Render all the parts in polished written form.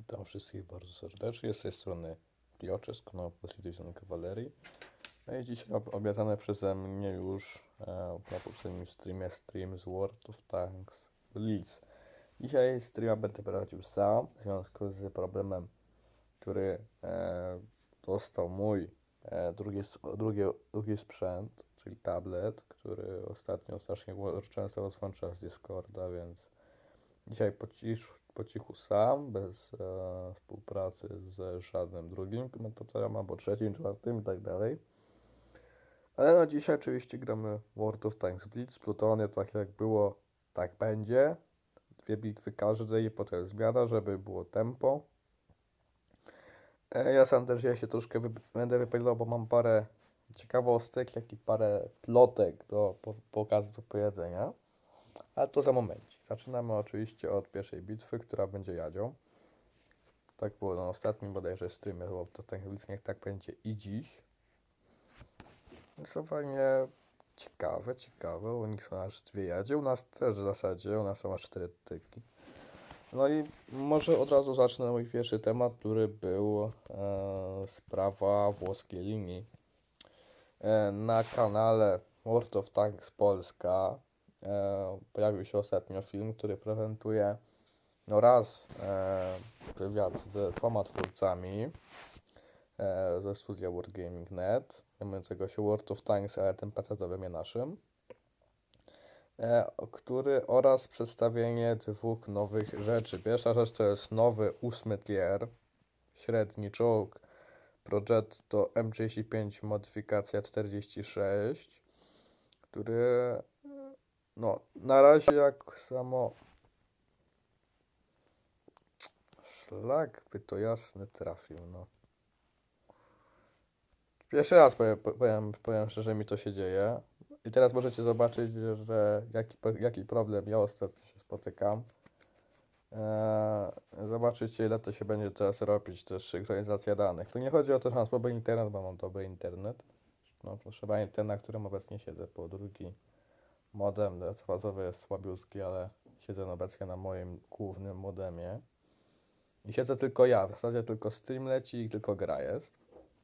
Witam wszystkich bardzo serdecznie. Z tej strony Piotrze z kanału Positive Cavalerii. No i dzisiaj obiecane przeze mnie już na poprzednim stream z World of Tanks Blitz. Dzisiaj streama będę prowadził sam w związku z problemem, który dostał mój drugi sprzęt, czyli tablet, który ostatnio strasznie często rozłącza z Discorda, więc dzisiaj po cichu sam, bez współpracy z żadnym drugim komentatorem, albo trzecim, czwartym i tak dalej. Ale no dzisiaj oczywiście gramy World of Tanks Blitz, Plutonie, tak jak było, tak będzie. 2 bitwy każdej i potem zmiana, żeby było tempo. Ja sam też się troszkę będę wypowiadał, bo mam parę ciekawostek, jak i parę plotek do pokazu, do powiedzenia. Ale to za moment. Zaczynamy oczywiście od pierwszej bitwy, która będzie jadzią. Tak było na ostatnim bodajże streamie, bo to ten niech tak będzie i dziś. Rysowanie ciekawe. U nich są aż 2 jadzie, u nas też w zasadzie, u nas są aż 4 tyki. No i może od razu zacznę mój pierwszy temat, który był sprawa włoskiej linii. Na kanale World of Tanks Polska pojawił się ostatnio film, który prezentuje wywiad z 2 twórcami ze studia Wargaming.net, zajmującego się World of Tanks, ale tym PC-owym, naszym, który oraz przedstawienie 2 nowych rzeczy. Pierwsza rzecz to jest nowy 8 tier, średni czołg Progetto M35 modyfikacja 46, który no na razie jak samo szlak by to jasny trafił, no. Pierwszy raz powiem szczerze, mi to się dzieje. I teraz możecie zobaczyć, że jaki problem ja ostatnio się spotykam. Zobaczycie, ile to się będzie teraz robić, też synchronizacja danych. Tu nie chodzi o to, że mam słaby internet, bo mam dobry internet. No proszę pani, ten, na którym obecnie siedzę, po drugi modem fazowy jest słabiutki, ale siedzę obecnie na moim głównym modemie. I siedzę tylko ja, w zasadzie tylko stream leci i tylko gra jest.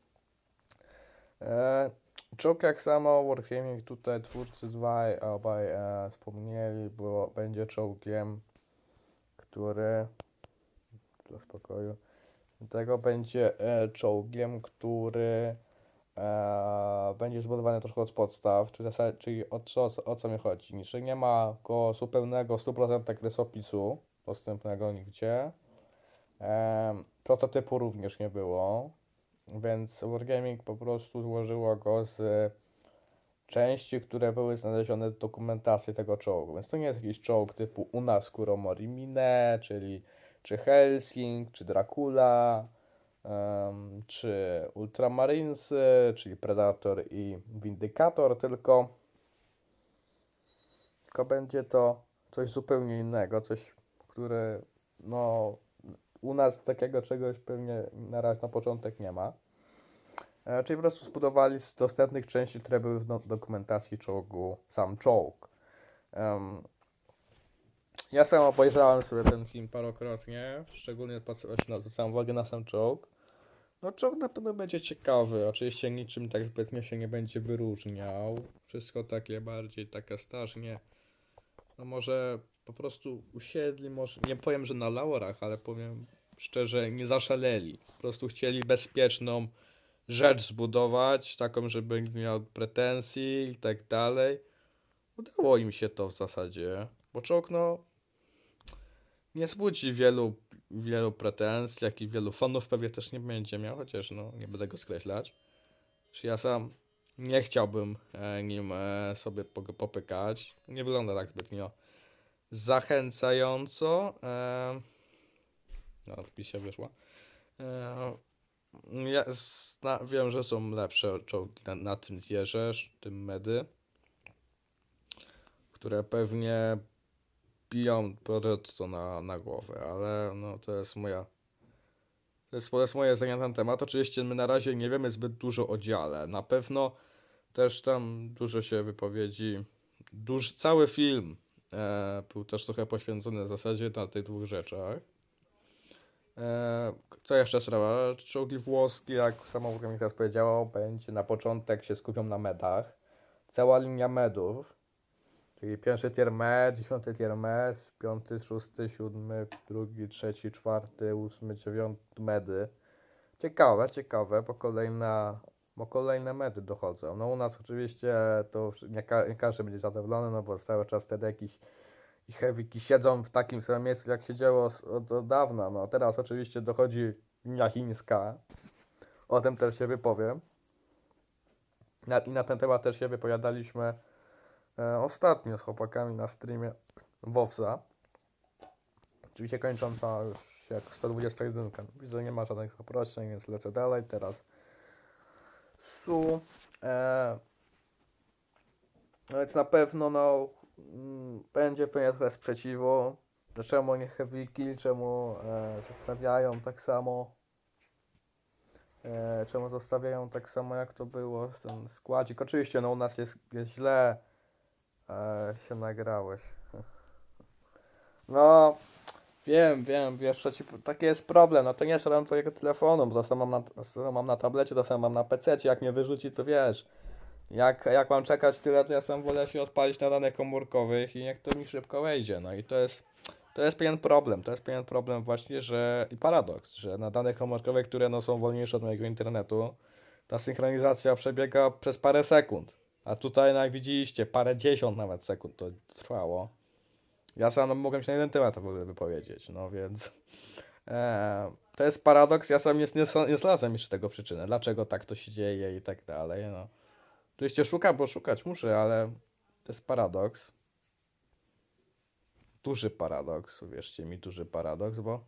Czołg jak samo Wargaming, tutaj twórcy obaj wspomnieli, będzie czołgiem, który dla spokoju tego będzie czołgiem, który będzie zbudowany troszkę od podstaw, czyli o co mi chodzi, że nie ma go zupełnego 100% rysopisu dostępnego nigdzie. Prototypu również nie było, więc Wargaming po prostu złożyło go z części, które były znalezione w dokumentacji tego czołgu. Więc to nie jest jakiś czołg typu u nas Kuromori Mine, czy Helsing, czy Dracula, czy Ultramarinesy, czyli Predator i Vindicator, tylko będzie to coś zupełnie innego, coś, które no u nas takiego czegoś pewnie na razie na początek nie ma. Czyli po prostu zbudowali z dostępnych części, które były w dokumentacji czołgu, sam czołg. Ja sam obejrzałem sobie ten film parokrotnie, szczególnie zwracałem uwagę na sam czołg. No czołg na pewno będzie ciekawy, oczywiście niczym tak zbytnio się nie będzie wyróżniał. Wszystko takie bardziej takie strasznie. No może po prostu usiedli, może nie powiem, że na laurach, ale powiem szczerze, nie zaszaleli. Po prostu chcieli bezpieczną rzecz zbudować, taką, żeby nikt nie miał pretensji i tak dalej. Udało im się to w zasadzie, bo czołg nie zbudzi wielu pretensji, jak i wielu fanów pewnie też nie będzie miał, chociaż nie będę go skreślać. Czy ja sam nie chciałbym nim sobie popykać. Nie wygląda tak zbytnio zachęcająco. Odpisja wyszła. Ja wiem, że są lepsze czołgi na tym tierze, tym medy, które pewnie biją to na głowę, ale to jest moje zdanie na ten temat. Oczywiście my na razie nie wiemy zbyt dużo o dziale. Na pewno też tam dużo się wypowiedzi, cały film był też trochę poświęcony w zasadzie na tych 2 rzeczach. Co jeszcze sprawa? Czołgi włoskie, jak sama organizacja powiedziała, będzie na początek się skupią na medach. Cała linia medów, czyli pierwszy tier med, 10 tier med, 5, 6, 7, 2, 3, 4, 8, 9 medy. Ciekawe, bo kolejne medy dochodzą. No u nas oczywiście to nie każdy będzie zadowolony, no bo cały czas wtedy jakiś i heavyki siedzą w takim samym miejscu, jak się działo od dawna. No teraz oczywiście dochodzi linia chińska. O tym też się wypowiem. I na ten temat też się wypowiadaliśmy ostatnio z chłopakami na streamie WoWsa. Oczywiście kończąca już jak 121. Widzę, że nie ma żadnych zaproszeń, więc lecę dalej. Teraz no więc na pewno będzie pewnie trochę sprzeciwu. Że czemu nie heavy kill, czemu zostawiają tak samo. Czemu zostawiają tak samo jak to było ten składzik. Oczywiście no u nas jest źle się nagrałeś. No wiem, wiesz, taki jest problem, no to nie jest problem twojego telefonu, bo to samo mam na tablecie, to samo mam na PC-cie, jak mnie wyrzuci, to wiesz, jak mam czekać tyle, to ja sam wolę się odpalić na danych komórkowych i niech to mi szybko wejdzie, no i to jest pewien problem właśnie, że i paradoks, że na danych komórkowych, które no są wolniejsze od mojego internetu, ta synchronizacja przebiega przez parę sekund, a tutaj no jak widzieliście, parę dziesiąt nawet sekund to trwało. Ja sam mogłem się na jeden temat w ogóle wypowiedzieć, no więc to jest paradoks, ja sam nie znalazłem jeszcze tego przyczyny, dlaczego tak to się dzieje i tak dalej, no. Oczywiście szukam, bo szukać muszę, ale to jest paradoks. Duży paradoks, uwierzcie mi, duży paradoks, bo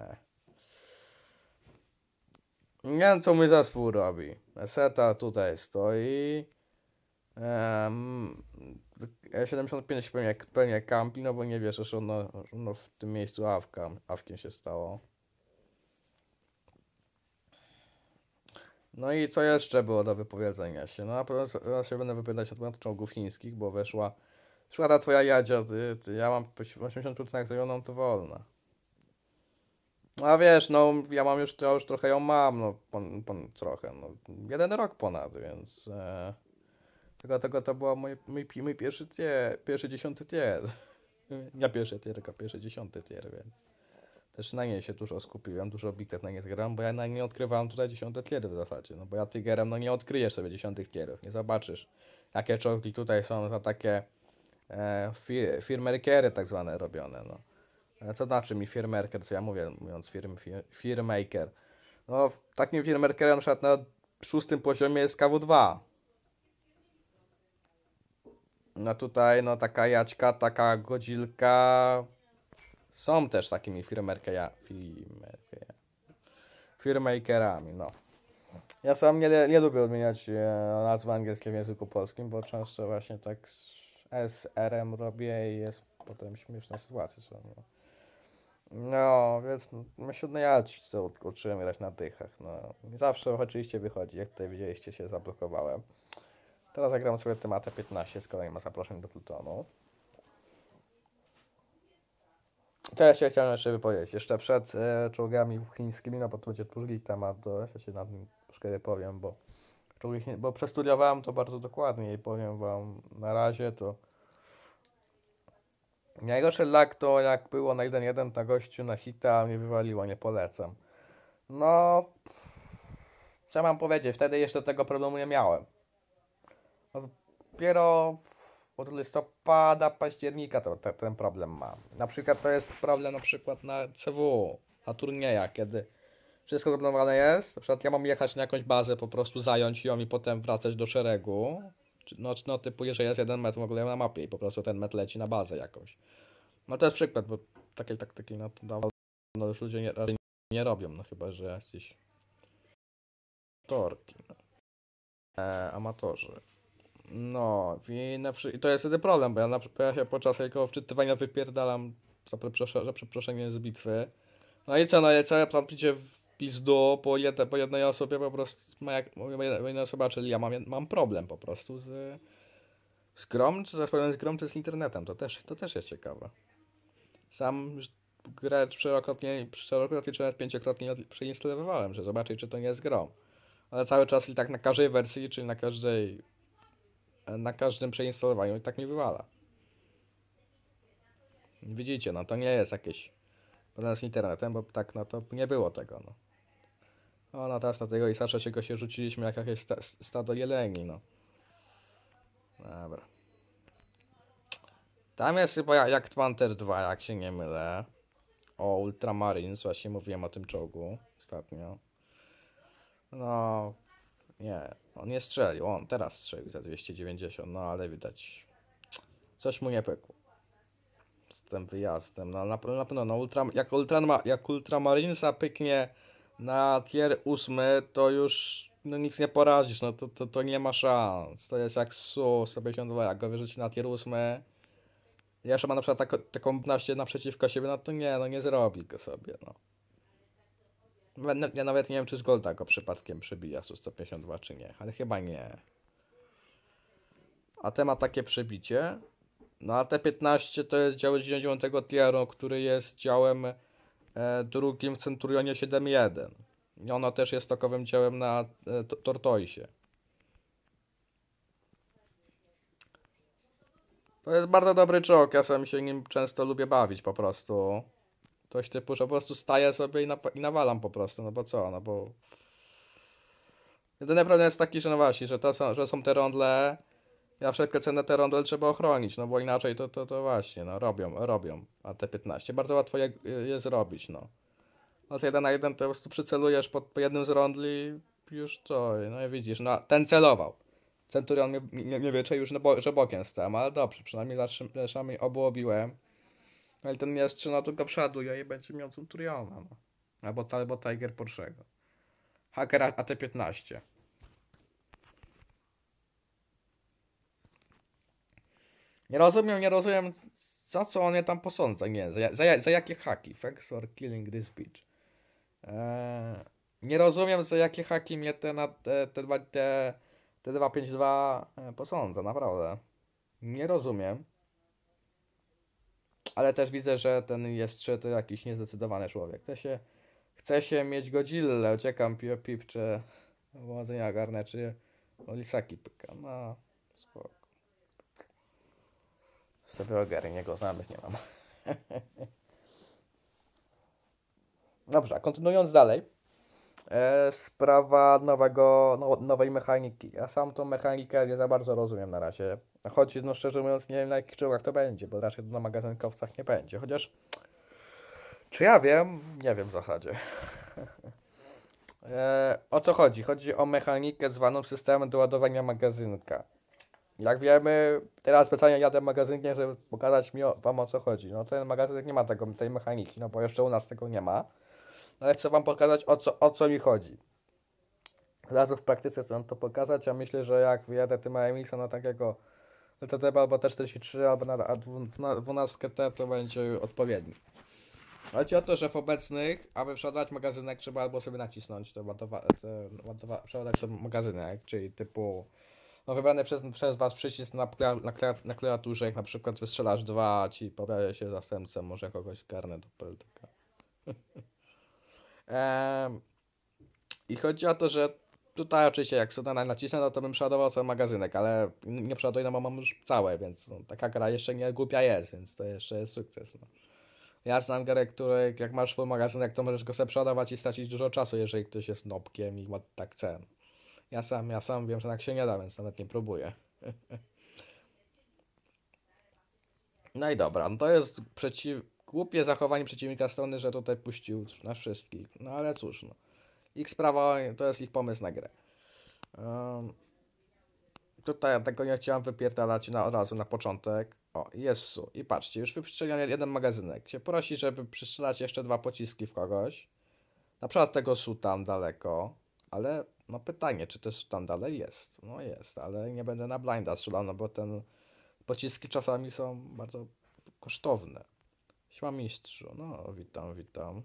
nie wiem co mój zespół robi. Seta tutaj stoi. 75 pewnie kampi, no bo nie wiesz, że ono w tym miejscu awkiem się stało. No i co jeszcze było do wypowiedzenia się? No na pewno teraz się będę wypowiadać na temat czołgów chińskich, bo wyszła ta twoja Jadzia, ja mam 80% zrobioną, to wolna. A wiesz, no ja już trochę ją mam, no trochę, no 1 rok ponad, więc tego to był mój pierwszy 10 tier. Nie pierwszy tier, tylko pierwszy 10 tier, więc też na niej się dużo skupiłem, dużo bitew na nie zgram, bo ja na nie odkrywałem tutaj 10 tierów w zasadzie, no bo ja Tigerem no nie odkryjesz sobie 10 tierów, nie zobaczysz jakie czołgi tutaj są za takie firmerkery tak zwane robione, no. Co znaczy mi firmerker, co ja mówię, mówiąc firmaker? No takim firmerkerem na przykład na 6 poziomie jest KW2. No tutaj no taka Jaćka, taka Godzilka są też takimi firmakerami, no. Ja sam nie lubię odmieniać nazwy angielskie w języku polskim, bo często właśnie tak z SRM robię i jest potem śmieszna sytuacja. No, więc myślę, no ja co uczyłem grać na dychach, no. I zawsze oczywiście wychodzi, jak tutaj widzieliście, się zablokowałem. Teraz zagram sobie tematę 15, skoro nie ma zaproszeń do Plutonu. To ja się chciałem jeszcze wypowiedzieć. Jeszcze przed czołgami chińskimi, no bo to będzie długi temat, to ja się nad nim troszkę wypowiem, bo przestudiowałem to bardzo dokładnie i powiem wam na razie to najgorszy lag to jak było na 1.1 na gościu na hita mnie wywaliło, nie polecam. No, co mam powiedzieć, wtedy jeszcze tego problemu nie miałem. No, dopiero od listopada, października ten problem mam. Na przykład to jest problem na przykład na CW, na turniejach, kiedy wszystko zaplanowane jest. Na przykład ja mam jechać na jakąś bazę, po prostu zająć ją i potem wracać do szeregu. No typu, że jest jeden metr w ogóle na mapie i po prostu ten metr leci na bazę jakąś. No to jest przykład, bo takiej taktyki no już ludzie nie robią, no chyba, że jacyś torki, no. Amatorzy. No i to jest wtedy problem, bo ja się podczas jego wczytywania wypierdalam za przeproszenie z bitwy. No i co, no i całe plan idzie w pizdu po jednej osobie po prostu, jedna osoba, czyli ja mam problem po prostu z grom, czy też problem z grom, to z internetem, to też jest ciekawe. Sam grę czterokrotnie czy nawet pięciokrotnie przeinstalowałem, żeby zobaczyć, czy to nie jest grom. Ale cały czas i tak na każdej wersji, czyli na każdym przeinstalowaniu i tak mi wywala. Widzicie, no to nie jest jakieś problem z internetem, bo tak no to nie było tego, no. O, no teraz na tego Isasza się rzuciliśmy jak jakieś stado jeleni, no. Dobra. Tam jest chyba jak Panther 2, jak się nie mylę. O, Ultramarines, właśnie mówiłem o tym czołgu ostatnio. No, nie, on nie strzelił, on teraz strzelił za 290, no ale widać, coś mu nie pykło z tym wyjazdem. No na pewno, no, jak Ultramarinesa pyknie na tier 8, to już no, nic nie poradzisz, no to nie ma szans. To jest jak Su-152, jak go wyrzuci na tier 8, jeszcze ma na przykład taką 15 naprzeciwko siebie, no to nie, no nie zrobi go sobie, no. Ja nawet nie wiem, czy z Golda go przypadkiem przybija Su-152, czy nie, ale chyba nie. A ten ma takie przebicie. No a T-15 to jest dział 9 tieru, który jest działem drugim w Centurionie 7.1. I ono też jest tokowym działem na Tortoisie. To jest bardzo dobry czołg, ja sam się nim często lubię bawić po prostu. Coś typu, że po prostu staję sobie i nawalam po prostu, no bo co, no bo... Jedyny problem jest taki, że no właśnie, że są te rondle, ja wszelkie ceny te rondle trzeba ochronić, no bo inaczej to właśnie, no robią AT-15. Bardzo łatwo je zrobić, no. No to 1 na 1 to po prostu przycelujesz po jednym z rondli już to, no i widzisz, no ten celował. Centurion mnie wiecze już, no że bokiem stałem, ale dobrze, przynajmniej obu obiłem. No i ten mnie strzyna tylko przoduje i będzie miał Centuriona, no. Albo Tiger Porsche'ego. Hacker AT-15. Nie rozumiem, za co on je tam posądza, nie, za jakie haki, thanks for killing this bitch. Nie rozumiem, za jakie haki mnie te 252 posądza, naprawdę. Nie rozumiem. Ale też widzę, że ten jest to jakiś niezdecydowany człowiek. Chce się mieć Godzillę, uciekam pip, czy powodzenia garnę, czy Olisaki pyka. No, spoko. Sobie ogarnię go, znamy, nie mam. Dobrze, a kontynuując dalej. Sprawa nowej mechaniki. Ja sam tą mechanikę nie za bardzo rozumiem na razie. Choć, no szczerze mówiąc, nie wiem na jakich czołgach to będzie, bo raczej na magazynkowcach nie będzie. Chociaż, czy ja wiem? Nie wiem w zasadzie. O co chodzi? Chodzi o mechanikę zwaną systemem doładowania magazynka. Jak wiemy, teraz specjalnie jadę magazynkiem, żeby pokazać wam o co chodzi. No ten magazynek nie ma tej mechaniki, no bo jeszcze u nas tego nie ma. Ale chcę wam pokazać o co mi chodzi. Od razu w praktyce chcę to pokazać, a myślę, że jak wyjadę tym AMX-a na takiego LTTB albo T43 albo na 12T, to będzie odpowiedni. Chodzi o to, że w obecnych, aby przeładować magazynek, trzeba albo sobie nacisnąć przeładować sobie magazynek, czyli typu no wybrany przez was przycisk na klawiaturze, jak na przykład wystrzelasz 2, ci pojawia się zastępcę, może kogoś garnę do polityka. I chodzi o to, że tutaj oczywiście jak sobie nacisnę, no to bym przeładował sobie magazynek, ale nie przeładuję, no bo mam już całe, więc no, taka gra jeszcze nie głupia jest, więc to jeszcze jest sukces. No. Ja znam grę, której jak masz full magazynek, to możesz go sobie przeładować i stracić dużo czasu, jeżeli ktoś jest nopkiem i ma tak cen. Ja sam wiem, że tak się nie da, więc nawet nie próbuję. No i dobra, no to jest głupie zachowanie przeciwnika strony, że tutaj puścił na wszystkich. No ale cóż, no. Ich sprawa, to jest ich pomysł na grę. Tutaj tego nie chciałem wypierdalać od razu na początek. O, jest Su. I patrzcie, już wyprzestrzeliłem jeden magazynek. Się prosi, żeby przystrzelać jeszcze 2 pociski w kogoś. Na przykład tego Su tam daleko. Ale no pytanie, czy to Su tam dalej jest? No jest, ale nie będę na blinda strzelał, no bo ten pociski czasami są bardzo kosztowne. Siema mistrzu. No, witam.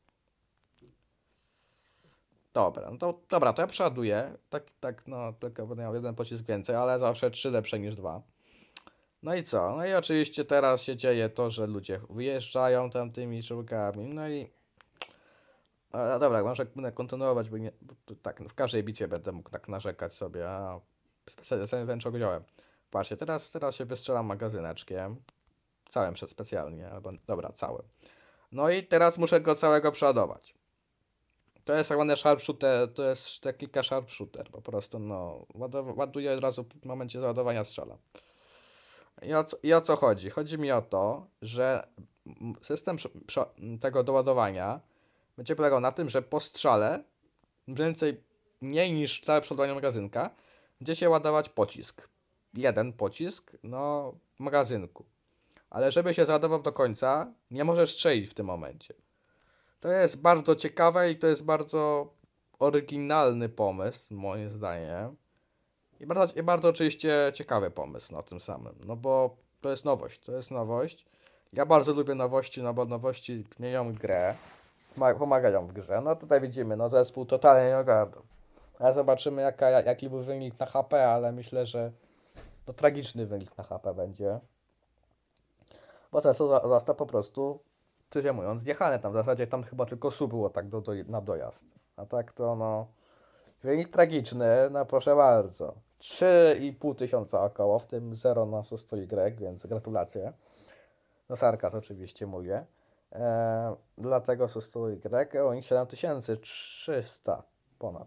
Dobra, to ja przeładuję. Tak, no, tylko będę miał jeden pocisk więcej, ale zawsze 3 lepsze niż 2. No i co? No i oczywiście teraz się dzieje to, że ludzie wyjeżdżają tam tymi czołgami, no i... dobra, może będę kontynuować, bo tak, w każdej bitwie będę mógł tak narzekać sobie, a specjalnie ten czołg wziąłem. Patrzcie, teraz się wystrzelam magazyneczkiem, całym specjalnie, albo dobra, całym. No i teraz muszę go całego przeładować. To jest tak zwane sharpshooter, to jest technika sharpshooter, po prostu no, ładuję od razu w momencie załadowania strzelam. I o co chodzi? Chodzi mi o to, że system tego doładowania będzie polegał na tym, że po strzale mniej niż całe przeładowanie magazynka będzie się ładować pocisk. Jeden pocisk, no, w magazynku. Ale żeby się załadował do końca, nie możesz strzelić w tym momencie. To jest bardzo ciekawe i to jest bardzo oryginalny pomysł, moim zdaniem. I bardzo oczywiście ciekawy pomysł na tym samym. No bo to jest nowość. Ja bardzo lubię nowości, no bo nowości zmieniają grę, pomagają w grze. No tutaj widzimy, no zespół totalnie nie ogarnął. A zobaczymy jaki był wynik na HP, ale myślę, że no tragiczny wynik na HP będzie. Bo zespół został po prostu, szczerze mówiąc, zjechany tam. W zasadzie tam chyba tylko SU było tak na dojazd. A tak to no... Wynik tragiczny, no proszę bardzo. 3,5 tysiąca około, w tym 0 na Y, więc gratulacje. No sarkaz oczywiście mówię. Dlatego Y, o nich 7300 ponad.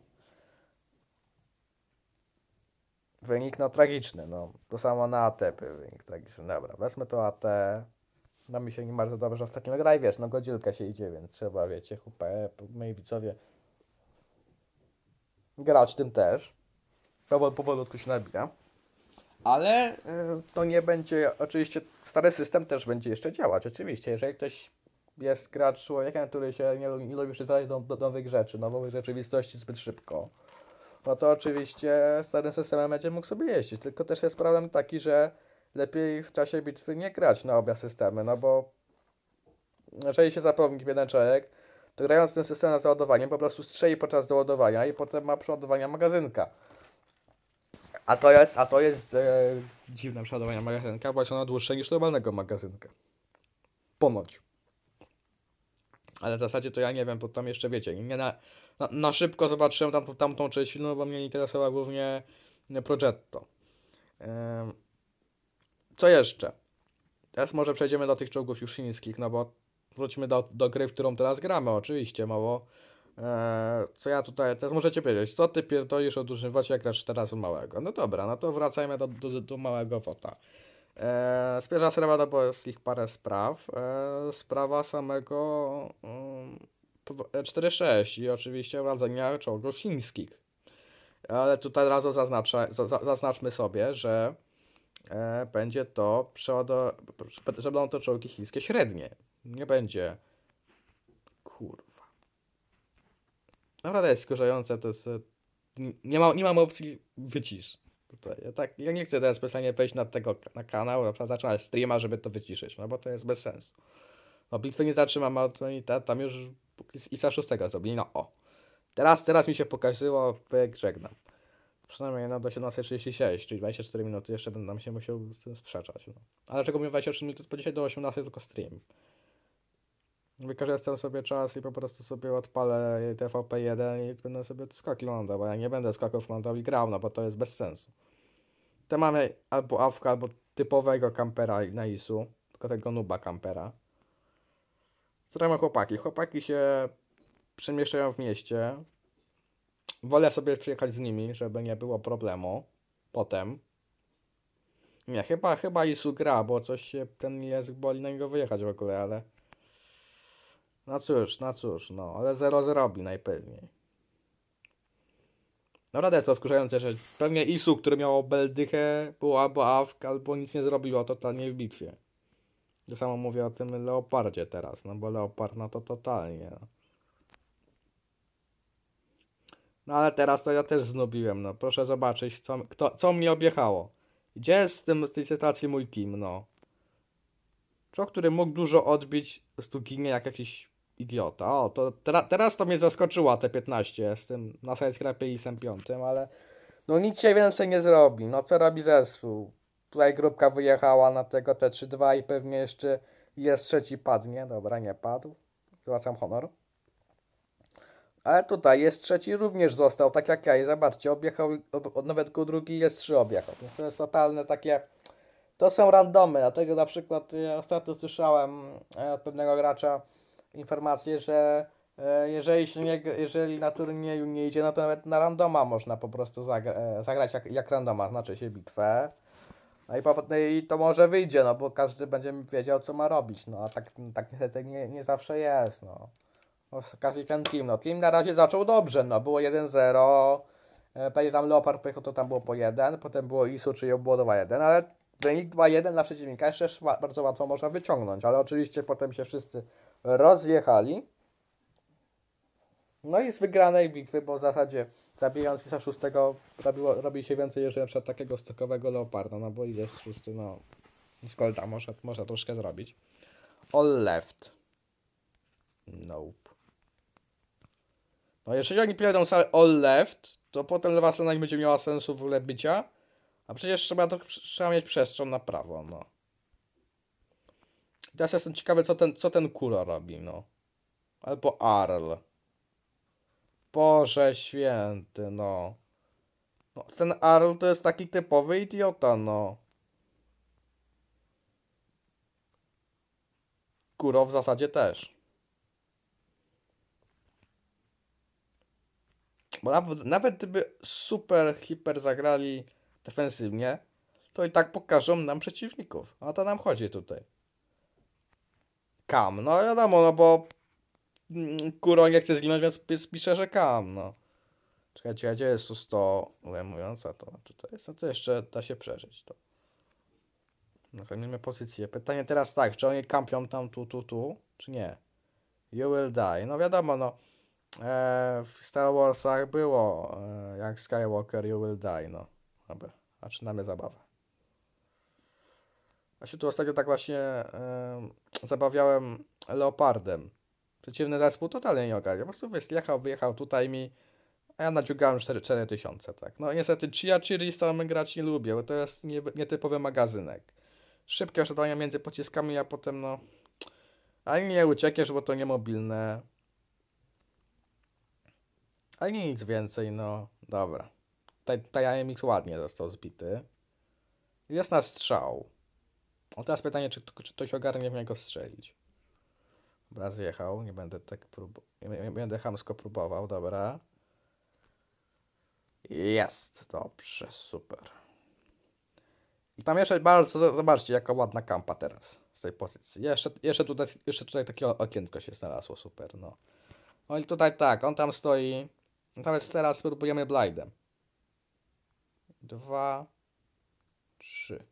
Wynik no tragiczny, no. To samo na AT wynik tragiczny. Dobra, wezmę to AT. No mi się nie bardzo dobrze ostatnio gra i wiesz, no godzilka się idzie, więc trzeba, wiecie, moi widzowie, grać tym też. Powolutku się nabija. Ale to nie będzie, oczywiście stary system też będzie jeszcze działać, oczywiście. Jeżeli ktoś jest gracz człowiekiem, który się nie lubi przyzwyczaić do nowych rzeczy, nowej rzeczywistości zbyt szybko, no to oczywiście starym systemem będzie mógł sobie jeździć. Tylko też jest problem taki, że lepiej w czasie bitwy nie grać na obie systemy, no bo jeżeli się zapomni jeden człowiek, to grając ten system na załadowanie po prostu strzeli podczas doładowania i potem ma przeładowania magazynka. A to jest dziwne przeładowanie magazynka, bo jest ono dłuższe niż normalnego magazynka. Ponoć. Ale w zasadzie to ja nie wiem, bo tam jeszcze wiecie, nie na szybko zobaczyłem tamtą część filmu, bo mnie interesowało głównie Progetto. Co jeszcze? Teraz może przejdziemy do tych czołgów już chińskich, no bo wróćmy do gry, w którą teraz gramy, oczywiście, mało. Co ja tutaj, teraz możecie powiedzieć, co ty pierdolisz o dużym wocie, jak grasz teraz małego? No dobra, no to wracajmy do małego wota. Pierwsza sprawa, no bo jest ich parę spraw. Sprawa samego 4.6 i oczywiście wradzenia czołgów chińskich. Ale tutaj od razu zaznaczmy sobie, że będzie to że będą to czołgi chińskie średnie. Nie będzie... Kurwa. Naprawdę jest wkurzające, to jest... Nie mam opcji wycisz. Tutaj. Ja nie chcę teraz specjalnie wejść na kanał, zaczynać streama, żeby to wyciszyć, no bo to jest bez sensu. No bitwy nie zatrzymam, a tam już ISA 6 zrobili, no o. Teraz mi się pokazało, jak żegnam. Przynajmniej no do 17:36, czyli 24 minuty jeszcze będę nam się musiał z tym sprzeczać. No. Ale czego mi 24 minuty, po dzisiaj do 18 tylko stream. Wykorzystam sobie czas i po prostu sobie odpalę TVP1 i będę sobie skoki lądował, bo ja nie będę skoków lądował i grał, no bo to jest bez sensu. To mamy albo AWK, albo typowego kampera na ISU, tylko tego nuba kampera. Co tam chłopaki? Chłopaki się przemieszczają w mieście. Wolę sobie przyjechać z nimi, żeby nie było problemu. Potem. Nie, chyba ISU gra, bo coś się ten język boli na niego wyjechać w ogóle, ale... No cóż, no, ale 0 zrobi najpewniej. Naprawdę jest to wkurzające, że pewnie ISU, który miał beldychę, był albo AWK, albo nic nie zrobiło totalnie w bitwie. To samo mówię o tym Leopardzie teraz, no bo Leopard no to totalnie. No ale teraz to ja też znubiłem, no proszę zobaczyć, co mnie objechało. Gdzie jest z tej sytuacji mój team, no. Człowiek, który mógł dużo odbić, po prostu ginie jak jakiś idiota. O, to teraz to mnie zaskoczyło te 15 z tym na sidescrapie i ISem 5, ale no nic się więcej nie zrobi. No co robi zespół? tutaj grupka wyjechała na tego T3-2 i pewnie jeszcze jest trzeci padnie. Dobra, nie padł. Zwracam honor. Ale tutaj jest trzeci, również został, tak jak ja. I zobaczcie, objechał, nawet go drugi jest 3 objechał. Więc to jest totalne takie... To są randomy, dlatego na przykład ja ostatnio słyszałem od pewnego gracza informację, że jeżeli na turnieju nie idzie, no to nawet na randoma można po prostu zagrać jak randoma, znaczy się bitwę. No i to może wyjdzie, no bo każdy będzie wiedział, co ma robić, no a tak niestety nie zawsze jest, no. Każdy ten team, no team na razie zaczął dobrze, no było 1-0, tam Leopard pojechał, to tam było po 1, potem było ISU, czyli było 2-1, ale wynik 2-1 dla przeciwnika jeszcze bardzo łatwo można wyciągnąć, ale oczywiście potem się wszyscy rozjechali. No i z wygranej bitwy, bo w zasadzie zabijając ISA 6 robi się więcej, jeżeli na przykład takiego stokowego Leoparda, no bo jest 6, no Skolda można troszkę zrobić. All left. Nope. No jeżeli oni pierdolą sobie all left, to potem lewa strona nie będzie miała sensu w ogóle bycia, a przecież trzeba mieć przestrzeń na prawo, no. I teraz jestem ciekawy, co ten Kuro robi, no. Albo Arl. Boże święty, no. No, ten Arl to jest taki typowy idiota, no. Kuro w zasadzie też. Bo nawet gdyby super, hiper zagrali defensywnie, to i tak pokażą nam przeciwników. A to nam chodzi tutaj. Kam, no wiadomo, no bo Kuro nie chce zginąć, więc pisze, że Kam, no. Czekajcie, gdzie jest 100 ujmująca, to tutaj jest, no to jeszcze da się przeżyć to. No, zajmiemy pozycję. Pytanie teraz tak, czy oni kampią tam tu, czy nie? You will die. No wiadomo, no. W Star Warsach było jak Skywalker, you will die, no. Dobra, zaczynamy zabawę. Ja się tu ostatnio tak właśnie zabawiałem Leopardem. Przeciwny zespół totalnie nie ogarnia. Po prostu wyjechał tutaj mi, a ja nadziugałem 4000, tak. No niestety Chiachiri z samym grać nie lubię, bo to jest nietypowy magazynek. Szybkie przeładowania między pociskami, a potem no... Ani nie uciekniesz, bo to niemobilne. Ani nic więcej, no. Dobra. Tutaj AMX ładnie został zbity. Jest na strzał. O teraz pytanie, czy ktoś ogarnie w niego strzelić. Dobra, zjechał. Nie będę tak nie będę chamsko próbował, dobra. Jest. Dobrze, super. I tam jeszcze bardzo, zobaczcie, jaka ładna kampa teraz z tej pozycji. Jeszcze tutaj takie okienko się znalazło, super, no. No i tutaj tak, on tam stoi. Nawet teraz spróbujemy blindem. 2, 3.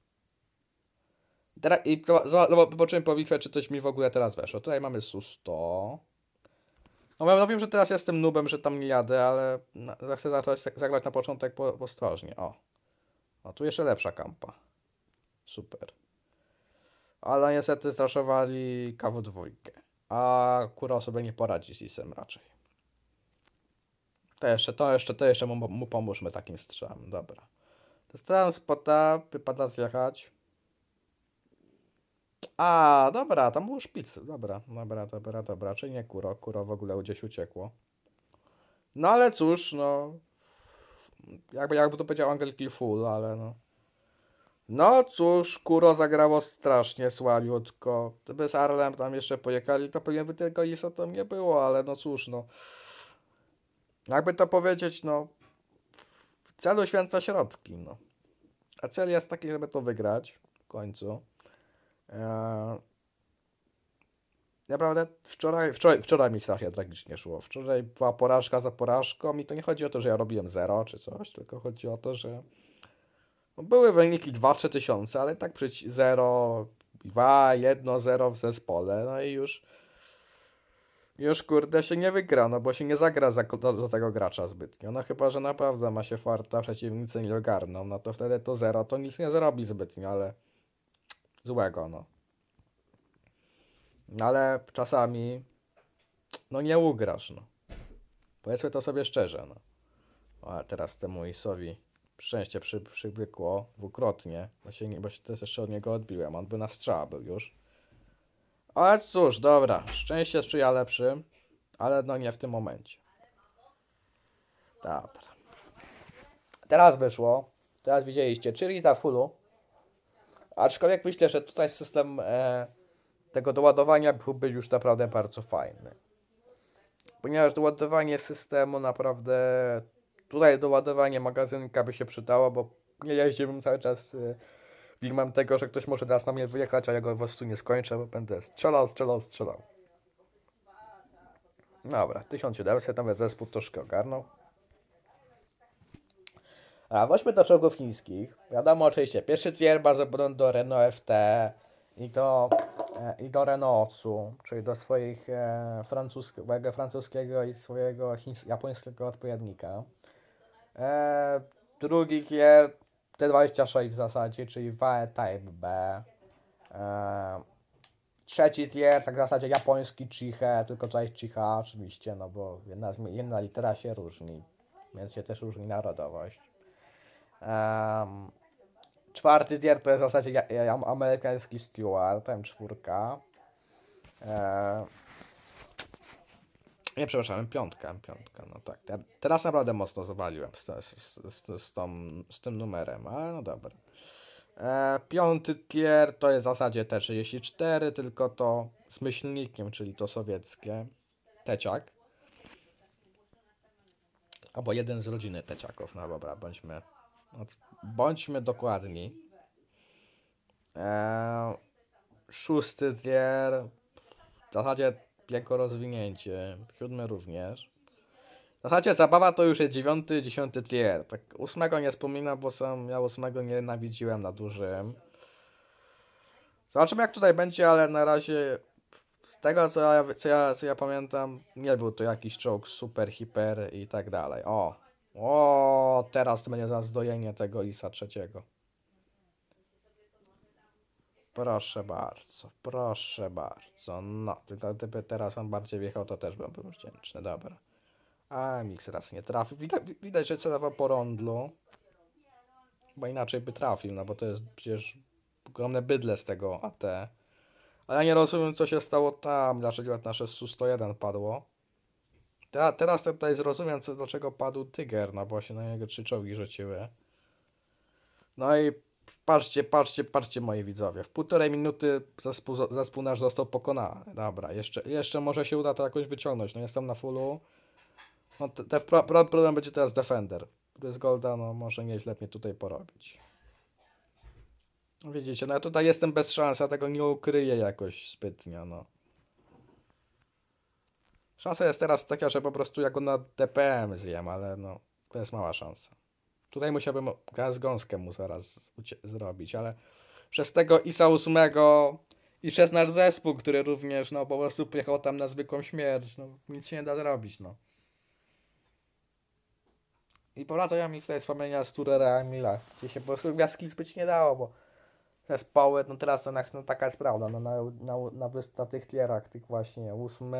I zobaczymy po bitwie, czy coś mi w ogóle teraz weszło. Tutaj mamy SU-100. No wiem, że teraz jestem noobem, że tam nie jadę, ale chcę zagrać na początek ostrożnie. O, tu jeszcze lepsza kampa. Super. Ale niestety straszowali KW2. A Kuro sobie nie poradzi z Isem raczej. To jeszcze mu pomóżmy takim strzałem. Dobra. Dostałem spota, wypada zjechać. A, dobra, tam był szpic. Dobra. Czyli nie Kuro. Kuro w ogóle gdzieś uciekło. No ale cóż, no. Jakby to powiedział Angel Kill Full, ale no. No cóż, Kuro zagrało strasznie słabiutko. Gdyby z Arlem tam jeszcze pojechali, to pewnie by tego Isa tam nie było, ale no cóż, no. Jakby to powiedzieć, no. Celu święca środki, no. A cel jest taki, żeby to wygrać w końcu. Naprawdę wczoraj mi strasznie tragicznie szło. Wczoraj była porażka za porażką i to nie chodzi o to, że ja robiłem 0 czy coś, tylko chodzi o to, że no, były wyniki 2-3 tysiące, ale tak przecież 0, 2, 1, 0 w zespole, no i już kurde się nie wygra, no bo się nie zagra do tego gracza zbytnio. No chyba, że naprawdę ma się farta, przeciwnicy nie ogarną, no to wtedy to 0 to nic nie zrobi zbytnio, ale złego, no. No ale czasami no nie ugrasz, no. Powiedzmy to sobie szczerze, no. A teraz temu Isowi Szczęście przybykło dwukrotnie, bo się też jeszcze od niego odbiłem, on by na strzała był już. Ale cóż, dobra, szczęście sprzyja lepszym, ale no nie w tym momencie. Dobra. Teraz wyszło, teraz widzieliście, czyli za fullu. Aczkolwiek myślę, że tutaj system tego doładowania byłby już naprawdę bardzo fajny. Ponieważ doładowanie systemu naprawdę... Tutaj doładowanie magazynka by się przydało, bo nie jeździłbym cały czas filmem tego, że ktoś może teraz na mnie wyjechać, a ja go po prostu nie skończę, bo będę strzelał. Dobra, 1700, nawet zespół troszkę ogarnął. A wróćmy do czołgów chińskich. Wiadomo oczywiście, pierwszy tier bardzo podobny do Renault FT i do Renaultsu, czyli do swoich francuskiego i swojego japońskiego odpowiednika. Drugi tier T26 w zasadzie, czyli VE Type B. Trzeci tier, tak w zasadzie japoński Chihe, tylko tutaj Chiha oczywiście, no bo jedna litera się różni, więc się też różni narodowość. Czwarty tier to jest w zasadzie amerykański Stewart, M4. Nie, przepraszam, piątka, no tak. Teraz naprawdę mocno zawaliłem z tym numerem, ale no dobra. Piąty tier to jest w zasadzie T34, tylko to z myślnikiem, czyli to sowieckie. Teciak. Albo jeden z rodziny Teciaków, no dobra, bądźmy dokładni. Szósty tier, w zasadzie jego rozwinięcie, siódmy również. W zasadzie zabawa to już jest 9, 10 tier. Tak 8 nie wspominam, bo ja 8 nie nienawidziłem na dużym. Zobaczymy jak tutaj będzie, ale na razie z tego co ja pamiętam, nie był to jakiś czołg super, hiper i tak dalej. O, teraz to będzie za zdojenie tego ISA trzeciego. Proszę bardzo. No, tylko gdyby teraz on bardziej wjechał, to też byłbym wdzięczny, dobra. A Mix raz nie trafił. Widać, że celował po rondlu. Bo inaczej by trafił, no bo to jest przecież ogromne bydle z tego AT. Ale ja nie rozumiem, co się stało tam, dlaczego nasze Su-101 padło. Teraz tutaj zrozumiem, dlaczego padł Tyger, no bo się na niego 3 czołgi rzuciły. No i patrzcie moi widzowie. W 1,5 minuty zespół nasz został pokonany. Dobra, jeszcze może się uda to jakoś wyciągnąć. No jestem na fullu. No problem będzie teraz Defender. Który z Golda, no może nieźle mnie tutaj porobić. Widzicie, no ja tutaj jestem bez szans, ja tego nie ukryję jakoś zbytnio, no. Szansa jest teraz taka, że po prostu ja go na DPM zjem, ale no, to jest mała szansa. Tutaj musiałbym gąskę mu zaraz zrobić, ale przez tego ISA 8 i przez nasz zespół, który również, no po prostu pojechał tam na zwykłą śmierć, no nic się nie da zrobić, no. I powracają mi tutaj wspomnienia z Turera Emila, gdzie się po prostu gwiazdki zbyć nie dało, bo zespoły, no teraz to no, taka jest prawda, no na tych tierach, tych właśnie 8,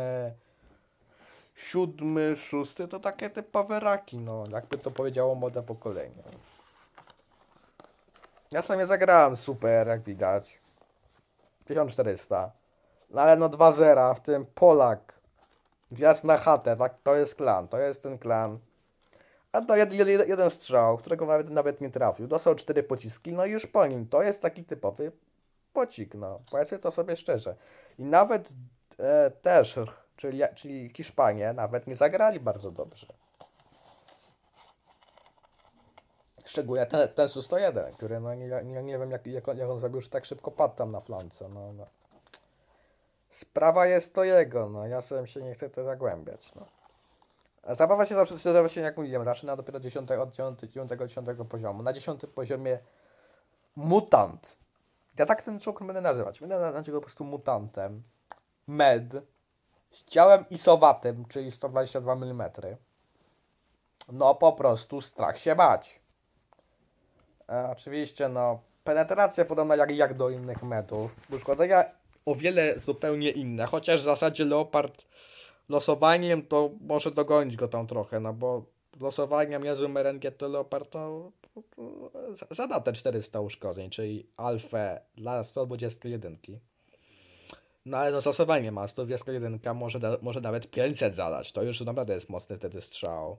7, 6, to takie typowe raki, no jakby to powiedziało młode pokolenie. Ja sobie zagrałem super, jak widać. 1400. No ale no 2-0, w tym Polak. Wjazd na chatę, tak, to jest klan, to jest ten klan. A to jeden strzał, którego nawet nie trafił. Dostał 4 pociski, no i już po nim. To jest taki typowy pocik, no. Powiedzmy to sobie szczerze. I nawet też, czyli Hiszpanie, nawet nie zagrali bardzo dobrze. Szczególnie ten Su-101, który no nie wiem jak on zrobił, że tak szybko padł tam na flance, no. Sprawa jest to jego, no. Ja sobie się nie chcę to zagłębiać, no. Zabawa się zawsze, jak mówiłem, zaczyna dopiero od 10 poziomu. Na 10 poziomie mutant. Ja tak ten czołg będę nazywać. Będę nazywać go po prostu mutantem. Med. Z ciałem isowatym, czyli 122 mm. No po prostu strach się bać. Oczywiście, no, penetracja podobna jak do innych medów. Uszkodzenia o wiele zupełnie inne. Chociaż w zasadzie Leopard losowaniem to może dogonić go tam trochę, no bo losowaniem Jezu Merengietto Leopard to zada te 400 uszkodzeń, czyli alfę dla 121. No ale no losowanie ma 121, może nawet 500 zadać. To już naprawdę jest mocny wtedy strzał.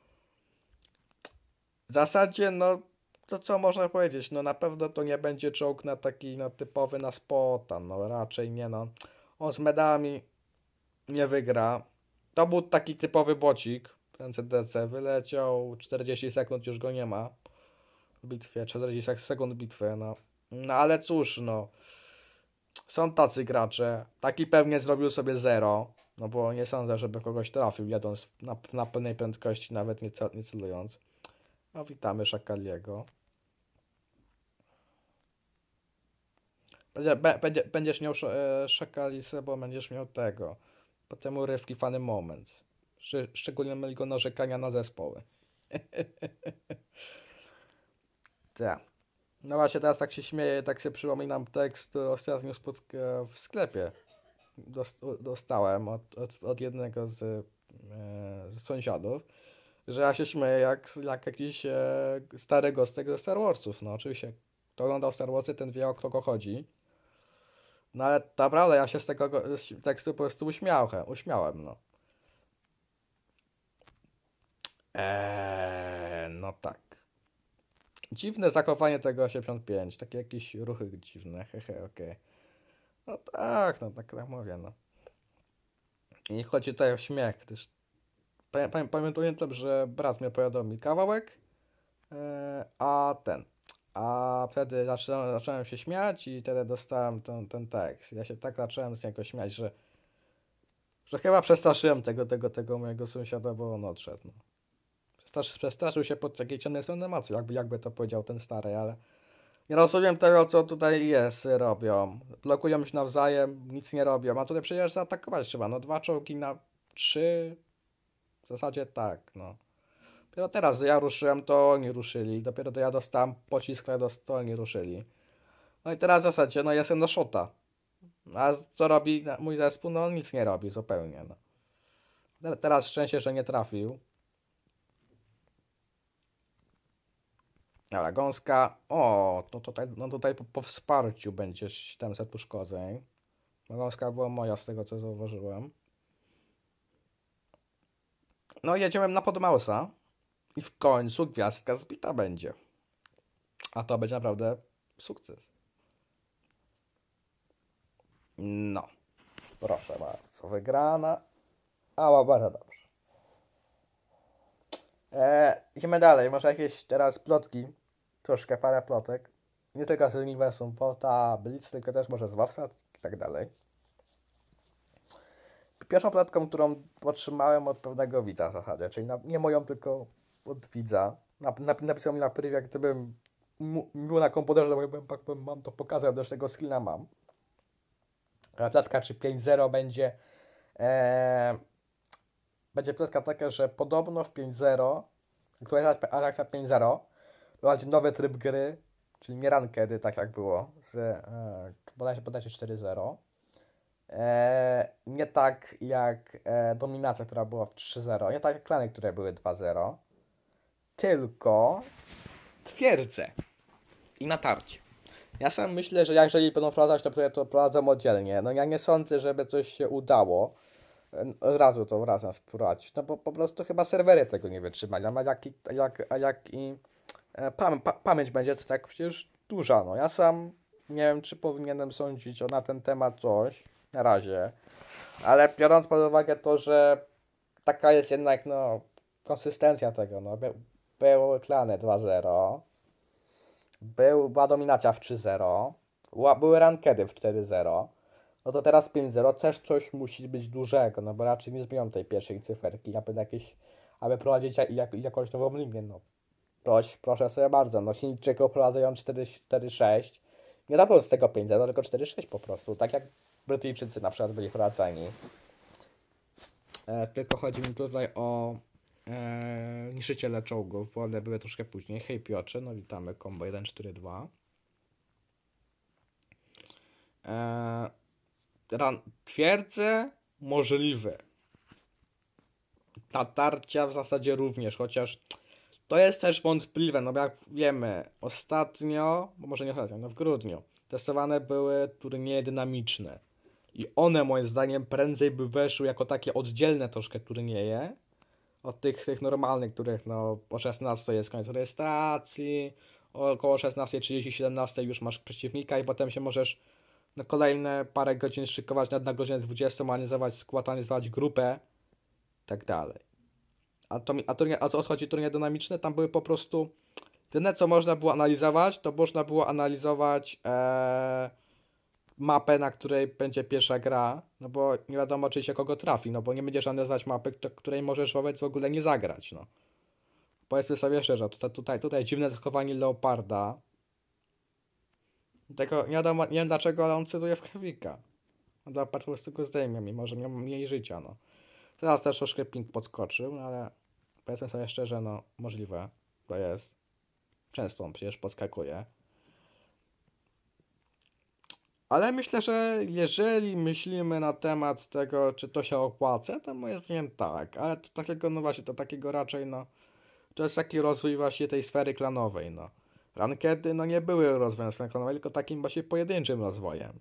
W zasadzie, no, to co można powiedzieć? No na pewno to nie będzie czołg na taki, no, typowy na spota. No raczej nie, no. On z medami nie wygra. To był taki typowy bocik. Ten CDC wyleciał, 40 sekund już go nie ma w bitwie, 40 sekund bitwy, no. No ale cóż, no. Są tacy gracze. Taki pewnie zrobił sobie 0. No bo nie sądzę, żeby kogoś trafił, jadąc na pełnej prędkości, nawet nie celując. No witamy Szakaliego. Będziesz miał Szakalisę, bo będziesz miał tego. Potem urywki Funny Moments. Szczególnie mego narzekania na zespoły. Tak. No właśnie teraz tak się śmieję, tak sobie przypominam tekst ostatnio w sklepie. Dostałem od jednego z sąsiadów, że ja się śmieję jak jakiś stary gostek ze Star Warsów. No oczywiście, kto oglądał Star Warsy, ten wie, o kogo chodzi. No ale naprawdę ja się z tego tekstu po prostu uśmiałem, no. No tak. Dziwne zachowanie tego 85, takie jakieś ruchy dziwne, hehe, okej. No tak, no tak mówię, no. I chodzi tutaj o śmiech, gdyż pamiętam, że brat mnie opowiadał mi kawałek, a wtedy zacząłem się śmiać i wtedy dostałem ten tekst. Ja się tak zacząłem z niego śmiać, że chyba przestraszyłem tego mojego sąsiada, bo on odszedł. No. Przestraszył się pod takiej ciemnej strony mocy, jakby to powiedział ten stary, ale nie rozumiem tego, co tutaj robią. Blokują się nawzajem, nic nie robią, a tutaj przecież zaatakować trzeba. No 2 czołgi na 3, w zasadzie tak, no. Dopiero teraz ja ruszyłem, to oni ruszyli. Dopiero ja dostałem pocisk, to oni ruszyli. No i teraz w zasadzie, no jestem na shota. A co robi mój zespół? No nic nie robi zupełnie, no. Teraz szczęście, że nie trafił. Dobra, gąska. O, no tutaj po wsparciu będzie 700 uszkodzeń. No, gąska była moja z tego, co zauważyłem. No jedziemy na Podmausa. I w końcu gwiazdka zbita będzie. A to będzie naprawdę sukces. No. Proszę bardzo. Wygrana. A, bardzo dobrze. Idziemy dalej. Może jakieś teraz plotki. Troszkę parę plotek. Nie tylko z uniwersum Volta Blitz, tylko też może z Wawsa i tak dalej. Pierwszą plotką, którą otrzymałem od pewnego widza w zasadzie, czyli nie moją, tylko od widza. Napisał mi na privie, gdybym był na komputerze, bym mam to pokazał, też tego screena mam. Plotka, czy 5.0 będzie. Będzie plotka taka, że podobno w 5.0, aktualizacja 5.0, będzie nowy tryb gry, czyli nie rankedy, tak jak było, bodajże 4.0. Nie tak jak dominacja, która była w 3.0, nie tak jak klany, które były 2.0, tylko twierdze i natarcie. Ja sam myślę, że jeżeli będą wprowadzać, to prowadzą oddzielnie. No ja nie sądzę, żeby coś się udało od razu to razem wprowadzić, no bo po prostu chyba serwery tego nie wytrzymają, a jak i pamięć będzie to tak przecież duża, no ja sam nie wiem, czy powinienem sądzić na ten temat coś, na razie, ale biorąc pod uwagę to, że taka jest jednak, no, konsystencja tego, no, były klany 2.0, była dominacja w 3.0, były rankedy w 4.0, no to teraz 5.0 też coś musi być dużego, no bo raczej nie zmienią tej pierwszej cyferki, aby prowadzić jakąś nową linię, no. Proszę sobie bardzo, no Chińczycy prowadzają 4.6, nie robią z tego 5.0, tylko 4.6 po prostu, tak jak Brytyjczycy na przykład byli prowadzeni. Tylko chodzi mi tutaj o niszczyciele czołgów, bo one były troszkę później. Hej Piotrze, no witamy, Combo 142. Twierdze możliwe. natarcia w zasadzie również, chociaż to jest też wątpliwe, no bo jak wiemy, ostatnio, bo może nie ostatnio, no w grudniu, testowane były turnieje dynamiczne. I one moim zdaniem prędzej by weszły jako takie oddzielne troszkę turnieje od tych normalnych, których no o 16 jest koniec rejestracji, około 16:30, 17 już masz przeciwnika i potem się możesz na kolejne parę godzin szykować na godzinę 20, analizować skład, analizować grupę i tak dalej. A co chodzi turnieje dynamiczne? Tam były po prostu jedyne co można było analizować, to można było analizować mapę, na której będzie pierwsza gra, no bo nie wiadomo, czy się kogo trafi, no bo nie będziesz analizować mapy, której możesz wobec w ogóle nie zagrać, no. Powiedzmy sobie szczerze, tutaj dziwne zachowanie Leoparda. Tego nie wiadomo, nie wiem dlaczego, ale on cyduje w Heavika. Leopard po prostu go zdejmie, mimo że miał mniej życia, no. Teraz też troszkę ping podskoczył, no ale powiedzmy sobie szczerze, no możliwe, to jest. Często on przecież podskakuje. Ale myślę, że jeżeli myślimy na temat tego, czy to się opłaca, to moim zdaniem tak. Ale to takiego, no właśnie, to takiego raczej, no, to jest taki rozwój właśnie tej sfery klanowej, no. Rankedy, no nie były rozwojem sfery klanowej, tylko takim właśnie pojedynczym rozwojem.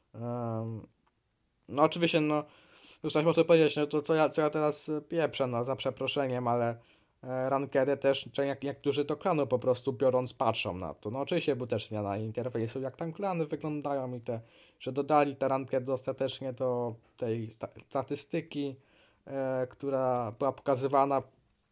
No oczywiście, no, już coś można powiedzieć, no to co ja teraz pieprzę, no, za przeproszeniem, ale rankedy też, niektórzy to klanu po prostu biorąc patrzą na to. No oczywiście był też zmiana interfejsu, jak tam klany wyglądają i że dodali te rankedy ostatecznie do tej statystyki, która była pokazywana.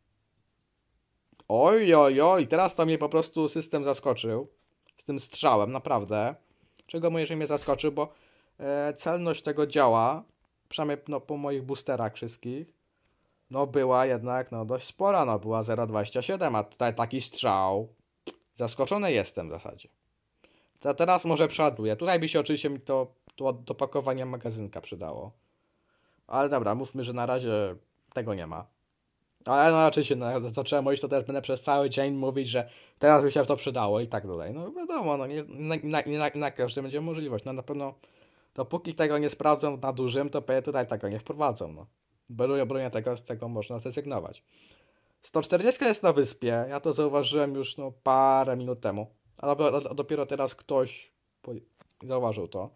Oj, teraz to mnie po prostu system zaskoczył z tym strzałem, naprawdę. Czego mówię, że mnie zaskoczył, bo celność tego działa, przynajmniej no, po moich boosterach wszystkich, no była jednak no dość spora, no była 0,27, a tutaj taki strzał. Zaskoczony jestem w zasadzie. Teraz może przeładuję. Tutaj by się oczywiście mi to do pakowania magazynka przydało. Ale dobra, mówmy, że na razie tego nie ma. Ale no oczywiście, no, zacząłem mówić, to teraz będę przez cały dzień mówić, że teraz by się to przydało i tak dalej. No wiadomo, no nie na każdy będzie możliwość. No na pewno dopóki tego nie sprawdzą na dużym, to pewnie tutaj tego nie wprowadzą. No. Bronię tego, z tego można zrezygnować. 140 jest na wyspie, ja to zauważyłem już no, parę minut temu. Ale dopiero teraz ktoś zauważył to.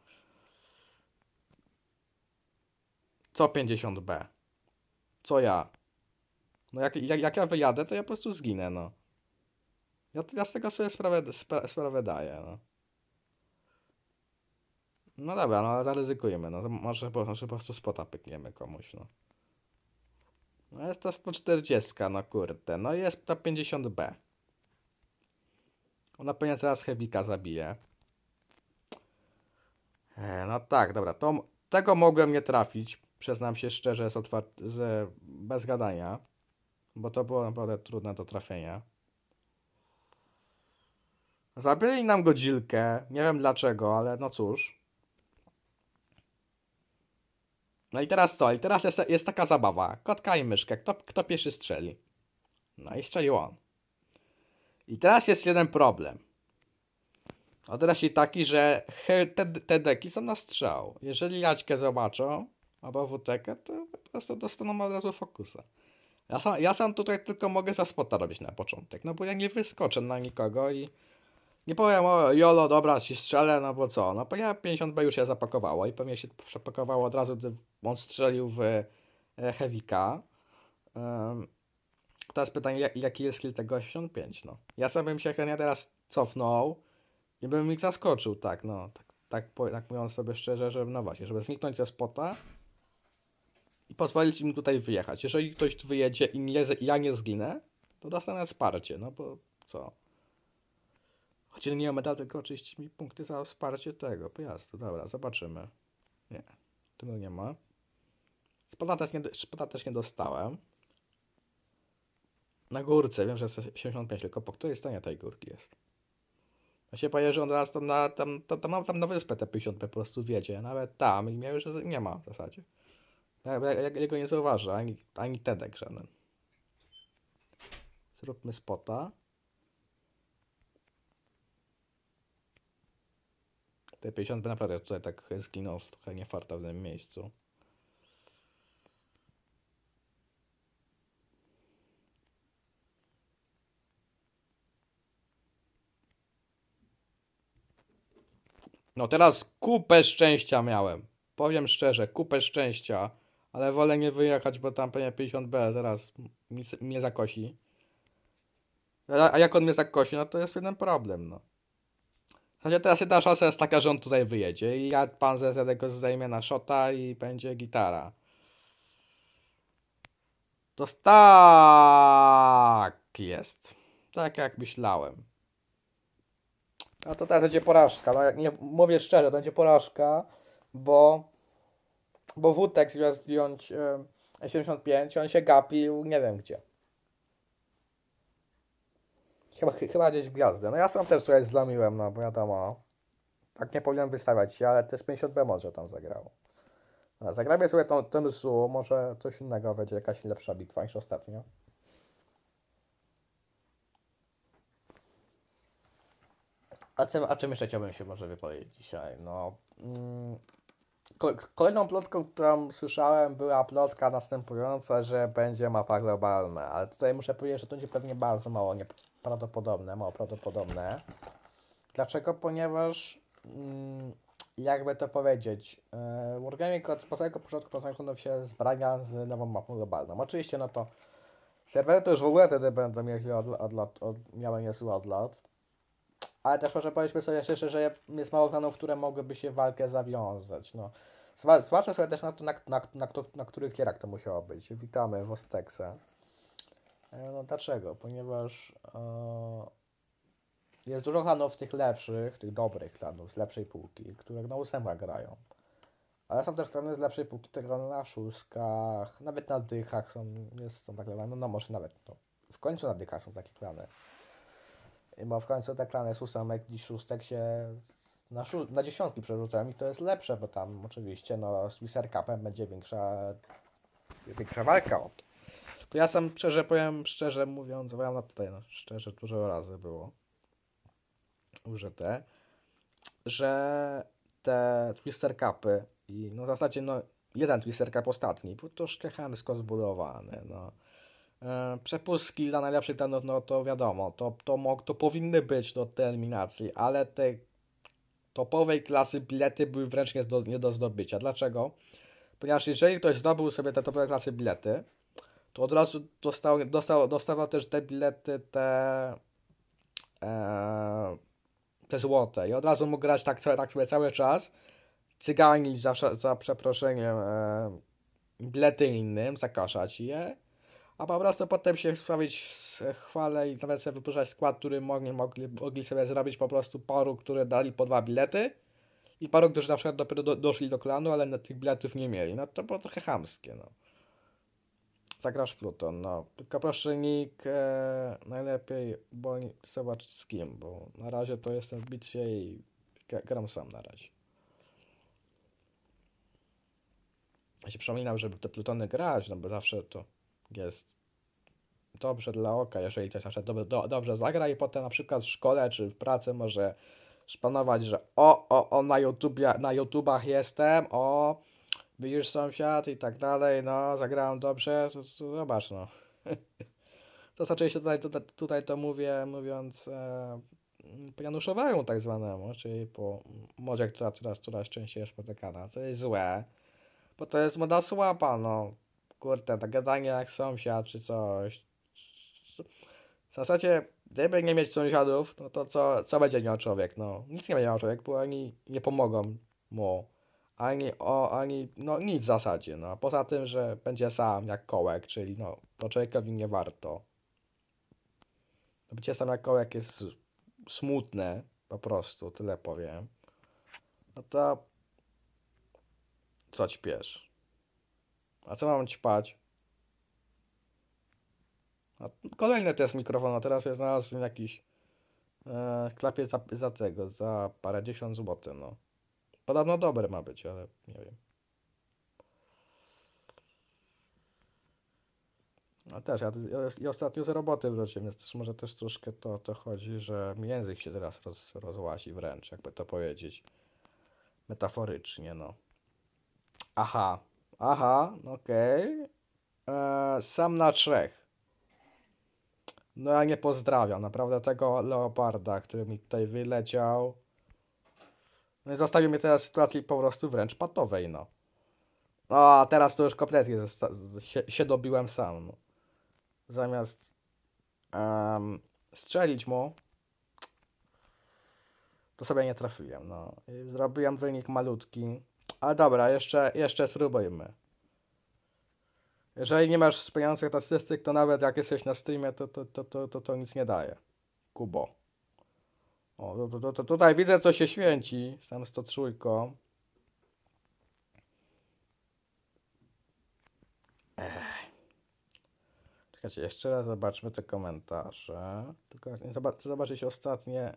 Co 50B? Co ja? No jak ja wyjadę, to ja po prostu zginę, no. Ja z tego sobie sprawę daję, no. No dobra, no ale zaryzykujemy, no. Może po prostu spota pykniemy komuś, no. No jest to 140, no kurde. No jest to 50B. Ona pewnie zaraz Heavika zabije. No tak, dobra, tego mogłem nie trafić. Przyznam się szczerze, bez gadania. Bo to było naprawdę trudne do trafienia. Zabili nam Godzilkę. Nie wiem dlaczego, ale no cóż. No i teraz co? I teraz jest taka zabawa. Kotka i myszkę. Kto pierwszy strzeli? No i strzelił on. I teraz jest jeden problem. A teraz jest taki, że te deki są na strzał. Jeżeli Jaćkę zobaczą, albo WTK, to po prostu dostaną od razu fokusa. Ja sam tutaj tylko mogę za spota robić na początek, no bo ja nie wyskoczę na nikogo i nie powiem o jolo, dobra, ci strzelę, no bo co, no bo ja 50B już się zapakowało i pewnie się przepakowało od razu, gdy on strzelił w Heavika. Teraz pytanie, jaki jest skill tego 85, no. Ja sam bym się chętnie teraz cofnął i bym ich zaskoczył, tak, no. Tak mówiąc sobie szczerze, że no właśnie, żeby zniknąć ze spota i pozwolić im tutaj wyjechać. Jeżeli ktoś tu wyjedzie i ja nie zginę, to dostanę wsparcie, no bo co? Choć nie o medal, tylko oczywiście mi punkty za wsparcie tego pojazdu. Dobra, zobaczymy. Nie, tego nie ma. Spota też nie dostałem. Na górce, wiem, że jest 75, tylko po której stronie tej górki jest? Ja się boję, że on teraz tam na wyspę te 50 po prostu wiedzie. Nawet tam i miał, że nie ma w zasadzie. Ja go nie zauważę, ani Tedek żaden. Zróbmy spota. Te 50 by naprawdę tutaj tak zginął w trochę niefartownym miejscu. No teraz kupę szczęścia miałem. Powiem szczerze, kupę szczęścia. Ale wolę nie wyjechać, bo tam pewnie 50B zaraz mnie zakosi. A jak on mnie zakosi, no to jest jeden problem, no. W sensie teraz jedna szansa jest taka, że on tutaj wyjedzie i ja pan z tego zdejmie na shota i będzie gitara. To tak jest. Tak jak myślałem. A to teraz będzie porażka. No, jak nie mówię szczerze, to będzie porażka, bo, bo Wutek zamiast zdjąć 75, on się gapił nie wiem gdzie. Chyba gdzieś w gwiazdę. No ja sam też tutaj zlamiłem, no bo wiadomo. Tak nie powinien wystawiać się, ale też 50B może tam zagrało. No, zagramy sobie ten SU, może coś innego będzie, jakaś lepsza bitwa niż ostatnio. A czym jeszcze chciałbym się może wypowiedzieć dzisiaj? No, kolejną plotką, którą słyszałem, była plotka następująca, że będzie mapa globalna, ale tutaj muszę powiedzieć, że to będzie pewnie bardzo mało prawdopodobne. Dlaczego? Ponieważ jakby to powiedzieć, Wargaming od samego początku postanowił się zbrania z nową mapą globalną. Oczywiście no to serwery to już w ogóle wtedy będą mieli miały niezły odlot. Ale też może powiedzmy sobie szczerze, że jest mało klanów, które mogłyby się w walkę zawiązać. No. Zobaczmy sobie też na to, na których tierach to musiało być. Witamy w Ostekse. No dlaczego? Ponieważ jest dużo klanów tych lepszych, tych dobrych klanów z lepszej półki, które na 8 grają. Ale są też klany z lepszej półki, które na szóstkach, nawet na dychach są takie klany. No może nawet, no, w końcu na dychach są takie klany. Bo w końcu te klany z ósemek i szóstek się na dziesiątki przerzucają i to jest lepsze, bo tam oczywiście no, z Wizard Cupem będzie większa walka o to. To ja sam szczerze mówiąc, no tutaj no, szczerze dużo razy było użyte, że te Twister Cupy i no w zasadzie no jeden Twister Cup ostatni był troszkę chamsko zbudowany, no. Przepustki dla najlepszych tenów, no to wiadomo, to powinny być do tej eliminacji, ale te topowej klasy bilety były wręcz nie do zdobycia. Dlaczego? Ponieważ jeżeli ktoś zdobył sobie te topowe klasy bilety, to od razu dostawał też te bilety, te złote i od razu mógł grać tak sobie cały czas, cyganić za przeproszeniem bilety innym, zakaszać je, a po prostu potem się wstawić w chwale i nawet sobie wypuszczać skład, który mogli sobie zrobić po prostu paru, które dali po 2 bilety i paru, którzy na przykład dopiero doszli do klanu, ale tych biletów nie mieli. No to było trochę chamskie, no. Zagrasz Pluton, no. Tylko proszę nick najlepiej, bo zobaczyć z kim, bo na razie to jestem w bitwie i gram sam na razie. Ja się przypominam, żeby te Plutony grać, no bo zawsze to jest dobrze dla oka, jeżeli ktoś na przykład dobrze zagra i potem na przykład w szkole czy w pracy może szpanować, że na YouTubach jestem, widzisz sąsiad i tak dalej, no zagrałem dobrze, to zobacz no. To oczywiście tutaj to mówię, mówiąc po Januszowemu tak zwanemu, czyli po modzie, która coraz częściej jest spotykana, co jest złe, bo to jest moda słaba, no. Kurde, tak gadanie jak sąsiad czy coś. W zasadzie, gdyby nie mieć sąsiadów, no to co będzie miał człowiek? No, nic nie będzie miał człowiek, bo ani nie pomogą mu, no nic w zasadzie, no. Poza tym, że będzie sam jak kołek, czyli no, to człowiekowi nie warto. Bycie sam jak kołek jest smutne, po prostu, tyle powiem. No to co ćpiesz? A co mam ćpać? A kolejny test mikrofonu, teraz ja znalazłem jakiś klapie za parędziesiąt złotych, no. Podobno dobry ma być, ale nie wiem. A też, ja ostatnio z roboty wróciłem, więc też może też troszkę to chodzi, że mi język się teraz rozłazi wręcz, jakby to powiedzieć. Metaforycznie, no. Aha, okej. Sam na 3. No ja nie pozdrawiam, naprawdę tego leoparda, który mi tutaj wyleciał. No i zostawił mnie teraz w sytuacji po prostu wręcz patowej, no. No, a teraz to już kompletnie się dobiłem sam, no. Zamiast strzelić mu, to sobie nie trafiłem, no. I zrobiłem wynik malutki. Ale dobra, jeszcze spróbujmy. Jeżeli nie masz spełniających statystyk, to nawet jak jesteś na streamie, to nic nie daje. Kubo. O, tutaj widzę, co się święci. Tam 103. Czekajcie, jeszcze raz zobaczmy te komentarze. Tylko chcę zobaczyć ostatnie.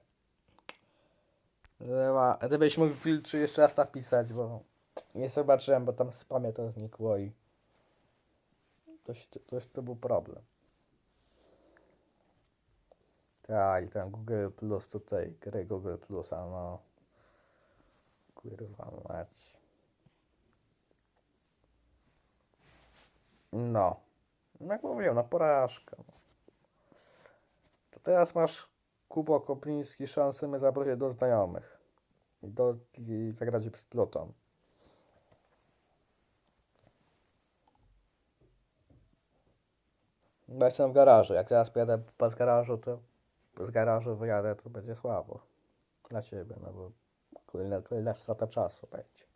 Gdybyś mógł filtr jeszcze raz napisać, bo nie zobaczyłem, bo tam w spamie to znikło i to był problem. Tak, i ten Google Plus tutaj, gry Google Plusa, no. Kurwa mać. No. Jak mówiłem, no porażka. To teraz masz, Kubo Kopliński, szansę mnie zaprosić do znajomych. I zagrać z Plutą. Bo jestem w garażu. Jak teraz pojadę z garażu, to z garażu wyjadę, to będzie słabo. Dla ciebie, no bo kolejna strata czasu będzie.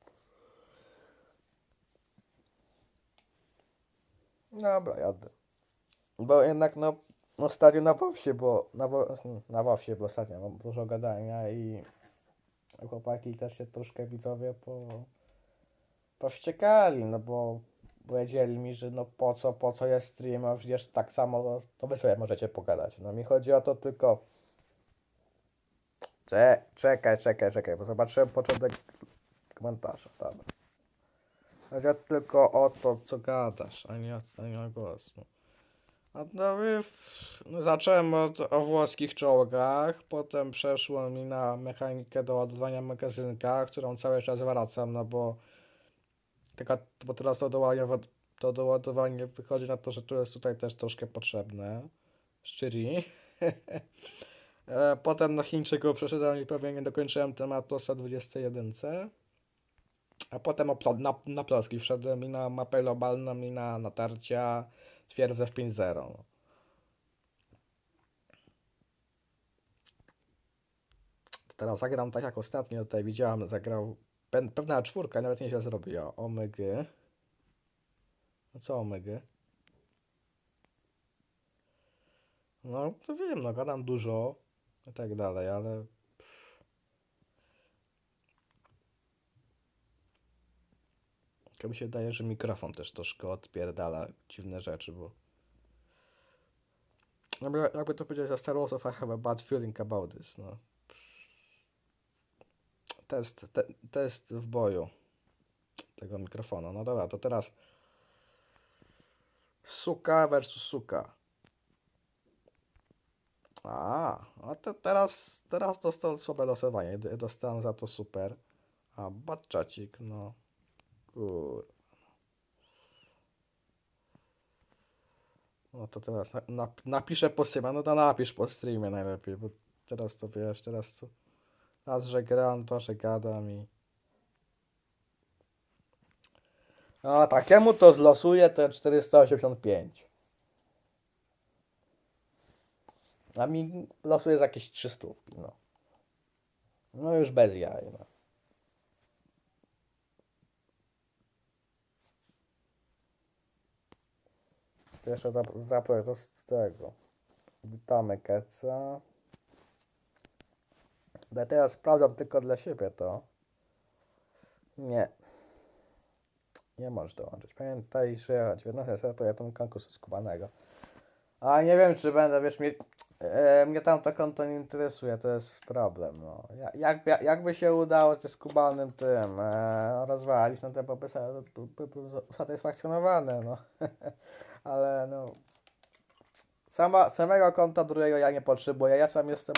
Dobra, jadę. Bo jednak, no ostatnio na WoWsie, bo na WoWsie, bo ostatnio mam dużo gadania i chłopaki też się troszkę widzowie powściekali, no bo powiedzieli mi, że no po co jest stream, a przecież tak samo to wy sobie możecie pogadać. No mi chodzi o to tylko. Czekaj, bo zobaczyłem początek komentarza, dobra. Chodzi tylko o to, co gadasz, a nie o głos. No. No, zacząłem o włoskich czołgach, potem przeszło mi na mechanikę do ładowania magazynka, którą cały czas wracam, no bo teraz to doładowanie wychodzi na to, że tu jest tutaj też troszkę potrzebne. Szcziri. Potem na Chińczyku przeszedłem i pewnie nie dokończyłem tematu o 121. A potem na plotki wszedłem i na mapę globalną i na natarcia twierdzę w 5.0. No. Teraz zagram tak jak ostatnio tutaj widziałem, zagrał pewna czwórka, nawet nie się zrobiła. Omega. No co Omega? No to wiem, no gadam dużo i tak dalej, ale mi się wydaje, że mikrofon też troszkę odpierdala dziwne rzeczy, bo jakby to powiedzieć za Star Warsów, I have a bad feeling about this, no. Test w boju tego mikrofonu. No dobra, to teraz suka versus suka. A to teraz dostał sobie losowanie. Dostałem za to super. A batczacik, no. Kur... No to teraz napiszę po streamie. No to napisz po streamie najlepiej, bo teraz to wiesz, raz, że gram, to, że gadam i... A takiemu to zlosuje te 485. A mi losuje z jakieś 300, no. No już bez jaj, no. To jeszcze zapowiem to z tego. Witamy Keca. Ja teraz sprawdzam tylko dla siebie to. Nie. Nie możesz dołączyć. Pamiętaj, że 19 to ja tam konkursu skubanego. A nie wiem, czy będę, wiesz, mnie tam to konto nie interesuje, to jest problem, no. Jakby się udało ze skubanym tym rozwalić, no to byłby usatysfakcjonowany, no. Ale no... Samego konta drugiego ja nie potrzebuję, ja sam jestem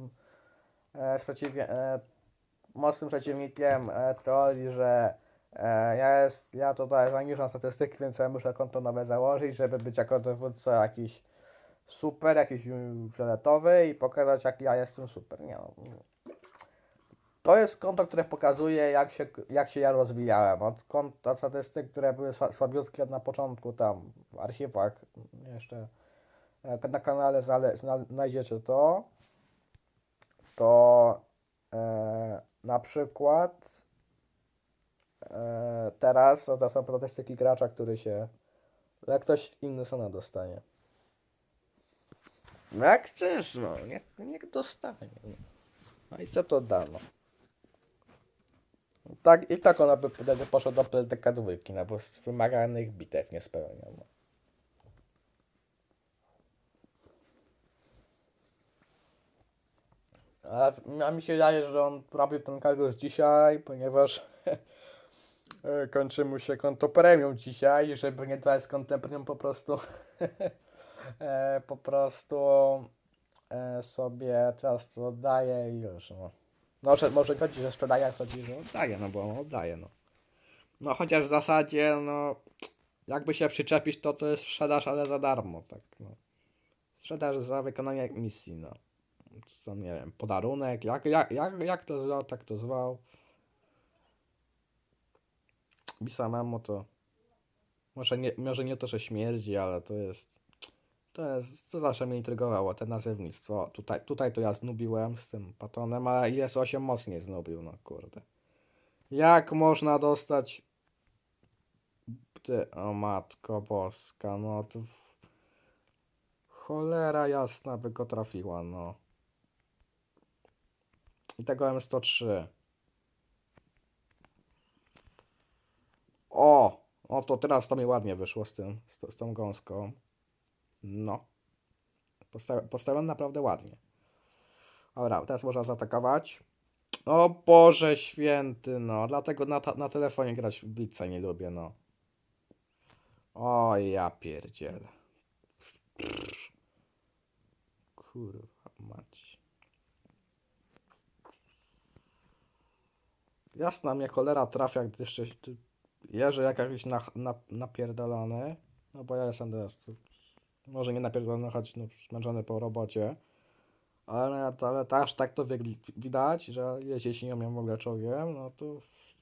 mocnym przeciwnikiem teorii, że ja tutaj zaniżam statystyki, więc ja muszę konto nowe założyć, żeby być jako dowódca jakiś super, jakiś fioletowy i pokazać, jak ja jestem super. Nie no. To jest konto, które pokazuje, jak się ja rozwijałem. Od konta statystyk, które były słabiutkie na początku, tam w archiwach, jeszcze na kanale znajdziecie to na przykład teraz to są statystyki gracza, który się, jak ktoś inny Sona dostanie. No jak chcesz, no, niech dostanie. No i co to da, no. Tak, i tak ona by wtedy poszła do PLTK dwójki, no bo wymaganych bitew nie spełnia. No. A mi się wydaje, że on robił ten kalkus dzisiaj, ponieważ kończy mu się konto premium dzisiaj, żeby nie dać z kontem premium po prostu po prostu sobie teraz to oddaje i już, no. No, że może chodzi, że sprzedaje, chodzi, że oddaje, no bo on oddaje, no. No chociaż w zasadzie, no, jakby się przyczepić, to jest sprzedaż, ale za darmo, tak, no. Sprzedaż za wykonanie misji, no. Co, nie wiem, podarunek, jak to zwał, tak to zwał. Mi samemu to może nie to, że śmierdzi, ale to zawsze mnie intrygowało, te nazewnictwo. Tutaj to ja znubiłem z tym patonem, a IS-8 mocniej znubił, no kurde. Jak można dostać... o matko boska, no to... Cholera jasna by go trafiła, no. I tego M103. O to teraz to mi ładnie wyszło z tą gąską. No. Postawiłem naprawdę ładnie. Dobra, teraz można zaatakować. O Boże święty, no. Dlatego na telefonie grać w Blitza nie lubię, no. O ja pierdzielę. Kurwa mać. Jasna mnie cholera trafia, gdy jeszcze jeżdżę jak jakiś napierdolony. No bo ja jestem teraz tu, może nie napierdolony, choć no, zmęczony po robocie. Ale aż tak to widać, że jeździć nie umiem w ogóle czołgiem, no to...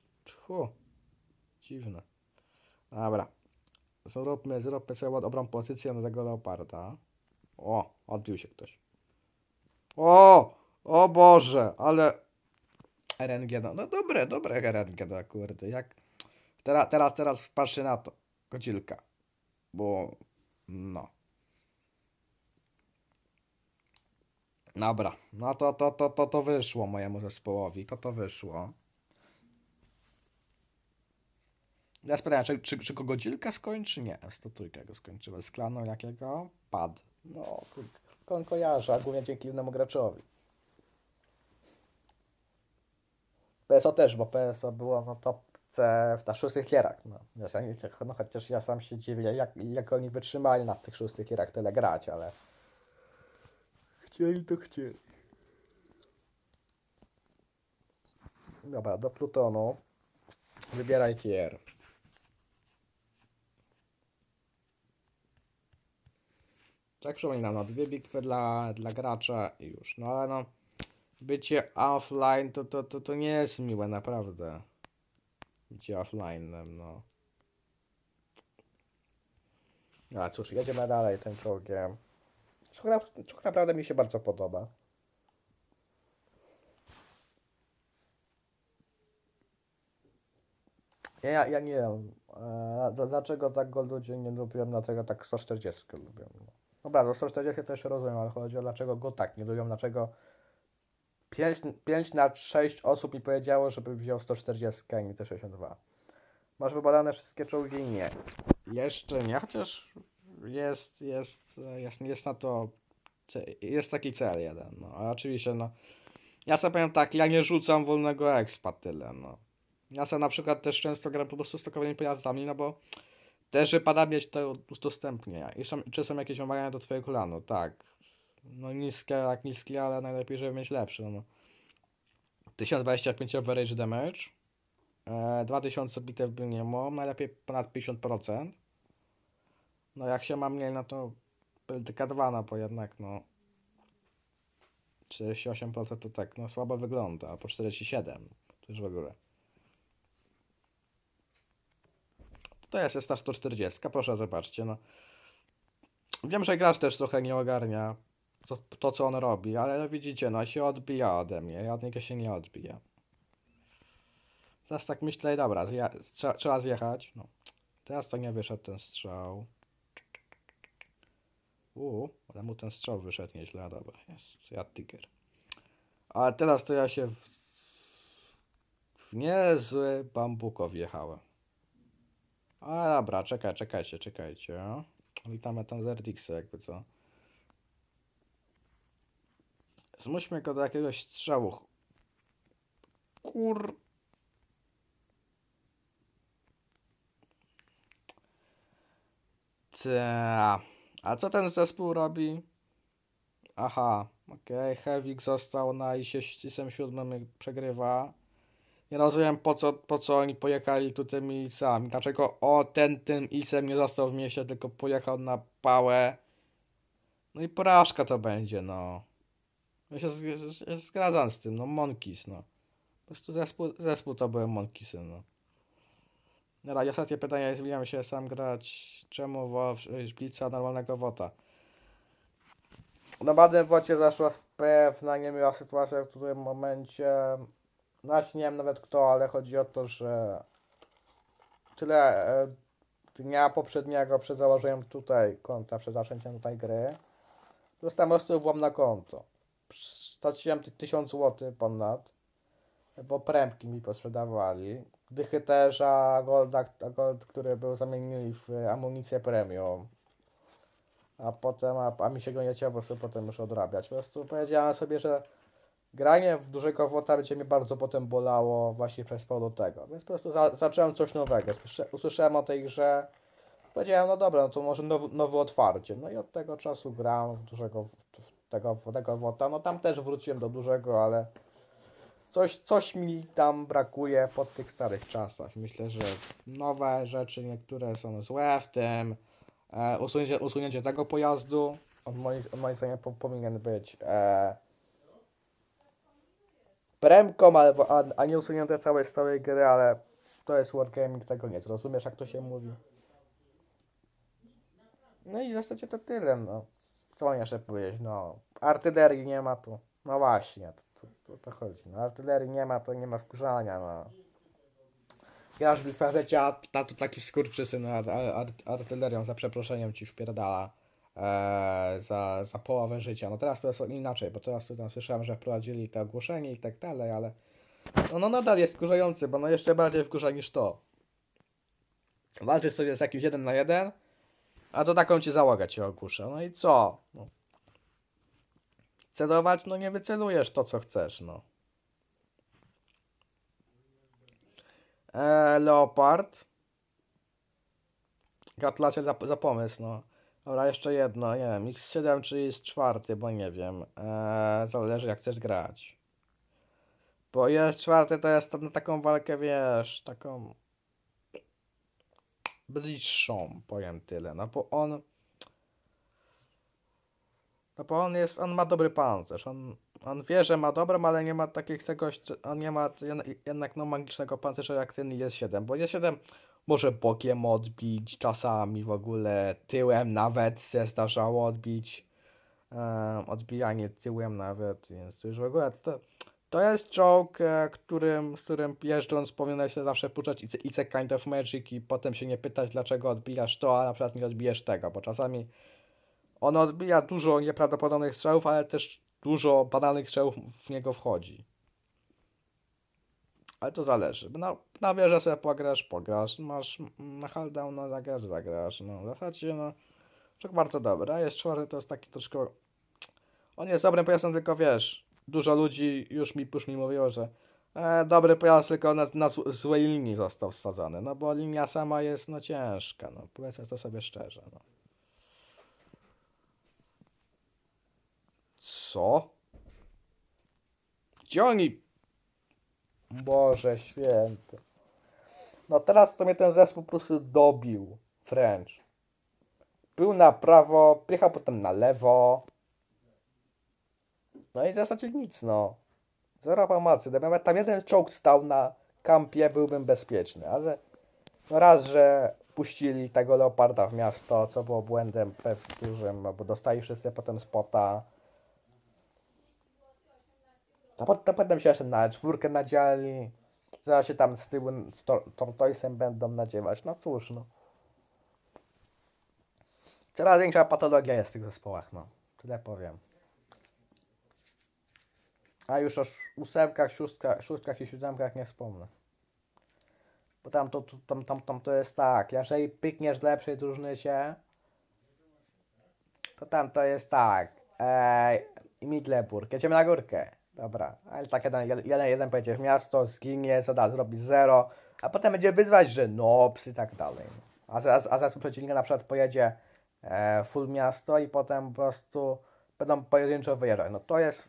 Dziwne. Dobra. Zróbmy sobie dobrą pozycję na tego leoparda. O, odbił się ktoś. O Boże, ale... RNG, no dobre RNG, no kurde, jak... Teraz patrzcie na to. Kocilka. Bo... No. Dobra, no to wyszło mojemu zespołowi, to wyszło. Ja spytałem, czy go Godzilka skończy? Nie, 103 go skończyłem. Z klanu jakiego? Pad. No, on kojarzy, a głównie dzięki innemu graczowi. PSO też, bo PSO było na topce na szóstych tierach. No, wiesz, no chociaż ja sam się dziwię, jak oni wytrzymali na tych szóstych tierach tyle grać, ale... Chcieli to chcieli. Dobra, do Plutonu. Wybieraj tier. Tak przypominam, no 2 bitwy dla gracza i już. No ale no, bycie offline to nie jest miłe, naprawdę. Bycie offline, no. A cóż, jedziemy dalej tym czołgiem. Czołg naprawdę mi się bardzo podoba. Ja nie wiem, dlaczego tak go ludzie nie lubią, dlaczego tak 140 lubią. Dobra, do 140 też rozumiem, ale chodzi o dlaczego go tak nie lubią, dlaczego 5 na 6 osób mi powiedziało, żeby wziął 140, a nie te 62. Masz wybadane wszystkie czołgi? Nie. Jeszcze nie, chociaż jest na to, jest taki cel jeden, no, a oczywiście, no, ja sobie powiem tak, ja nie rzucam wolnego expa, tyle, no. Ja sobie na przykład też często gram po prostu stokowymi pojazdami, no bo też wypada mieć to udostępnienia. Czy są jakieś wymagania do twojego klanu? Tak. No niskie jak niskie, ale najlepiej, żeby mieć lepsze. No. 1025 average damage. 2000 bitew minimum, najlepiej ponad 50%. No jak się ma mniej, no to TK2, no bo jednak no 48% to tak, no słabo wygląda, a po 47% to już w ogóle. To jest ta 140, proszę zobaczcie, no. Wiem, że gracz też trochę nie ogarnia to co on robi, ale widzicie, no się odbija ode mnie, ja od niego się nie odbiję. Teraz tak myślę, dobra, trzeba zjechać, no. Teraz to nie wyszedł ten strzał. Ale mu ten strzał wyszedł nieźle, dobra, jest, ja tiger. Ale teraz to ja się w niezły bambuko wjechałem. A dobra, czekajcie. Witamy tam z RDX jakby co. Zmuśmy go do jakiegoś strzału. A co ten zespół robi? Aha, okej, Hewik został na ISem 7 i przegrywa. Nie rozumiem po co oni pojechali tu tymi isami. Dlaczego tym isem nie został w mieście, tylko pojechał na pałę. No i porażka to będzie, no. Ja się zgadzam z tym, no Monkeys, no. Po prostu zespół to były Monkeysy, no. Dobra, i ostatnie pytanie, jest, zmieniam się sam grać. Czemu Blitza normalnego wota? Na badnym wocie zaszła pewna niemiła sytuacja, w którym momencie nie wiem nawet kto, ale chodzi o to, że tyle dnia poprzedniego przed założeniem tutaj konta, przed zaczęciem tutaj gry, dostałem po prostu włam na konto. Straciłem 1000 zł ponad, bo prępki mi posprzedawali. Dychyterza, gold, który był zamienili w amunicję premium. A potem, a mi się go nie chciało po prostu potem już odrabiać. Po prostu powiedziałem sobie, że granie w dużego WOTA będzie mnie bardzo potem bolało właśnie przez powodu tego. Więc po prostu zacząłem coś nowego. Usłyszałem o tej grze. Powiedziałem, no dobra, no to może nowe otwarcie. No i od tego czasu gram w tego WOTA. No tam też wróciłem do dużego, ale coś mi tam brakuje po tych starych czasach. Myślę, że nowe rzeczy niektóre są złe, w tym usunięcie tego pojazdu. Moim zdaniem powinien być premką, a nie usunięte całej gry, ale to jest wargaming, tego nie zrozumiesz, jak to się mówi. No i w zasadzie to tyle, no. Co jeszcze powiedzieć, no. Artylerii nie ma tu. No właśnie, o to chodzi. No, artylerii nie ma, to nie ma wkurzania, no. Grasz w Bitwę Życia, to taki skurczysyn artylerią, za przeproszeniem ci wpierdala za połowę życia. No teraz to jest inaczej, bo teraz tam słyszałem, że wprowadzili te ogłoszenie i tak dalej, ale no nadal jest wkurzający, bo no jeszcze bardziej wkurza niż to. Walczysz sobie z jakimś 1 na 1, a to taką ci załogę ci ogłusza. No i co? No. Celować? No nie wycelujesz to, co chcesz, no. Leopard. Gratulacje za pomysł, no. Dobra, jeszcze jedno, nie wiem, X7 czy jest 4, bo nie wiem. Zależy jak chcesz grać. Bo jest 4 to jest na taką walkę, wiesz, taką bliższą, powiem tyle, no bo on on ma dobry pancerz, on wie, że ma dobrą, ale nie ma takiego czegoś, on nie ma jednak no magicznego pancerza jak ten IS-7, bo IS-7 może bokiem odbić, czasami w ogóle tyłem nawet się zdarzało odbić, odbijanie tyłem nawet, więc to już w ogóle to jest czołg, z którym jeżdżąc powinieneś sobie zawsze puszczać It's a kind of magic i potem się nie pytać dlaczego odbijasz to, a na przykład nie odbijesz tego, bo czasami on odbija dużo nieprawdopodobnych strzałów, ale też dużo banalnych strzałów w niego wchodzi. Ale to zależy. Na wieżę sobie pograsz, masz na hulldown, no zagrasz. No w zasadzie, no tak bardzo dobre. A jest 4, to jest taki troszkę... On jest dobrym pojazdem, tylko wiesz, dużo ludzi już mi mówiło, że dobry pojazd, tylko na złej linii został wsadzony. No bo linia sama jest, no ciężka, no powiedzmy to sobie szczerze, no. Co? Gdzie oni? Boże święty. No teraz to mnie ten zespół po prostu dobił. French. Był na prawo, jechał potem na lewo. No i w zasadzie nic, no. Zero pomocy. Gdyby nawet tam jeden czołg stał na kampie, byłbym bezpieczny, ale no raz, że puścili tego Leoparda w miasto, co było błędem dużym, no bo dostali wszyscy potem spota. To potem się jeszcze na czwórkę nadzieli. Zaraz się tam z tyłu z Tortoisem będą nadziewać. No cóż, no. Coraz większa patologia jest w tych zespołach, no. Tyle powiem. A już o ósemkach, szóstkach i siódemkach nie wspomnę. Bo tam to jest tak, jeżeli pykniesz z lepszej drużyny się, to tam to jest tak. Midleburg, jedziemy na górkę. Dobra, ale tak jeden pojedzie w miasto, zginie, zrobi 0, a potem będzie wyzwać, że nops i tak dalej. A zaraz przeciwnika na przykład pojedzie full miasto i potem po prostu będą pojedynczo wyjeżdżać. No to jest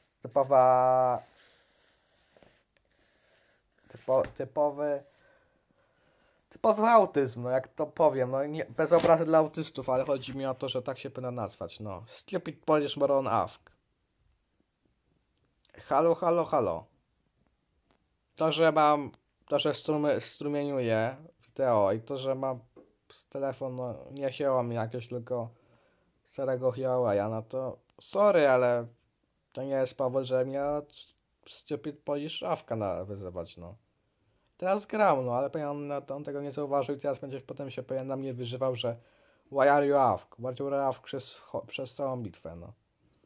typowy autyzm, no jak to powiem, no nie, bez obrazy dla autystów, ale chodzi mi o to, że tak się powinno nazwać, no. Stupid Polish Moron Awk. Halo, halo, halo. To, że strumieniuję wideo i to, że mam telefon, no nie sięło mi jakiegoś tylko starego Huawei'a, no to sorry, ale to nie jest powód, że mnie Stupid Polish Awka wyzywać, no. Teraz gram, no ale on tego nie zauważył i teraz potem się pewnie na mnie wyżywał, że why are you awk? Why are you awk przez całą bitwę, no.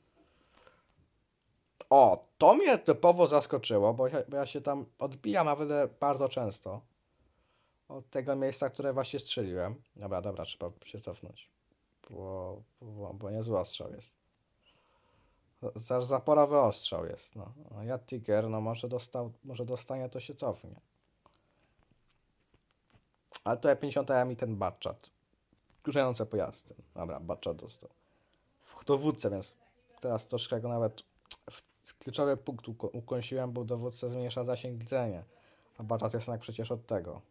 O, to mnie typowo zaskoczyło, bo ja się tam odbijam nawet bardzo często od tego miejsca, które właśnie strzeliłem. Dobra, trzeba się cofnąć, bo niezły ostrzał jest. Zaporowy ostrzał jest, no. A ja Tiger, no może dostanie, to się cofnie. Ale to E50 mi ten Batchat. Kurzające pojazdy. Dobra, Batchat dostał. W dowódcę, więc teraz troszkę go nawet w kluczowy punkt ukąsiłem, bo dowódca zmniejsza zasięg widzenia. A Batchat jest jednak przecież od tego.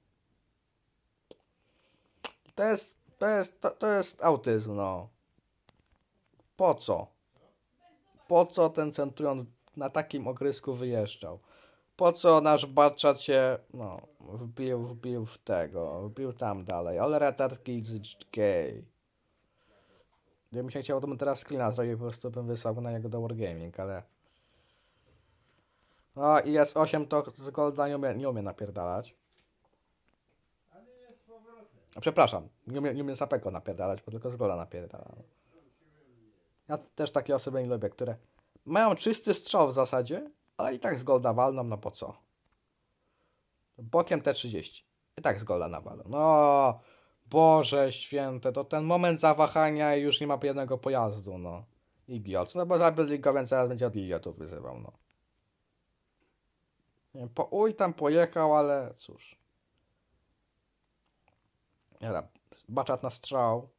To jest autyzm, no. Po co? Po co ten centurion na takim ogrysku wyjeżdżał? Po co nasz Batchat się, no, wbił w tego, wbił tam dalej. All retard kids gay. Gdybym się chciał, to bym teraz screena zrobił, po prostu bym wysłał na niego do Wargaming, ale... No i S8 to z Golda nie umie napierdalać. A przepraszam, nie umie Sapeko napierdalać, bo tylko z Golda napierdala. Ja też takie osoby nie lubię, które mają czysty strzał w zasadzie, ale i tak z Golda walną, no po co? Bokiem T30. I tak z Golda nawalą. No, Boże święte, to ten moment zawahania i już nie ma jednego pojazdu, no. Idiot. No bo zabyli więc zaraz będzie od idiotów wyzywał, no. Nie wiem, tam pojechał, ale cóż. Dobra, Batchat na strzał.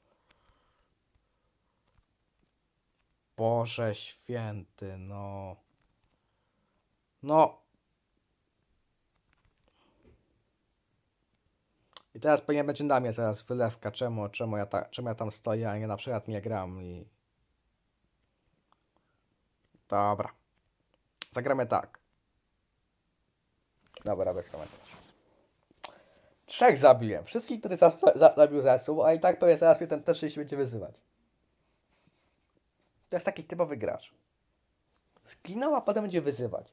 Boże święty, no. No. I teraz pewnie będzie na mnie zaraz wylewka, czemu ja tam stoję, a nie na przykład nie gram i... Dobra. Zagramy tak. Dobra, bez komentarzy. 3 zabiłem. Wszystkich, który zabił zespół, a i tak pewnie zaraz mnie ten T6 będzie wyzywać. To jest taki typowy gracz. Zginął, a potem będzie wyzywać.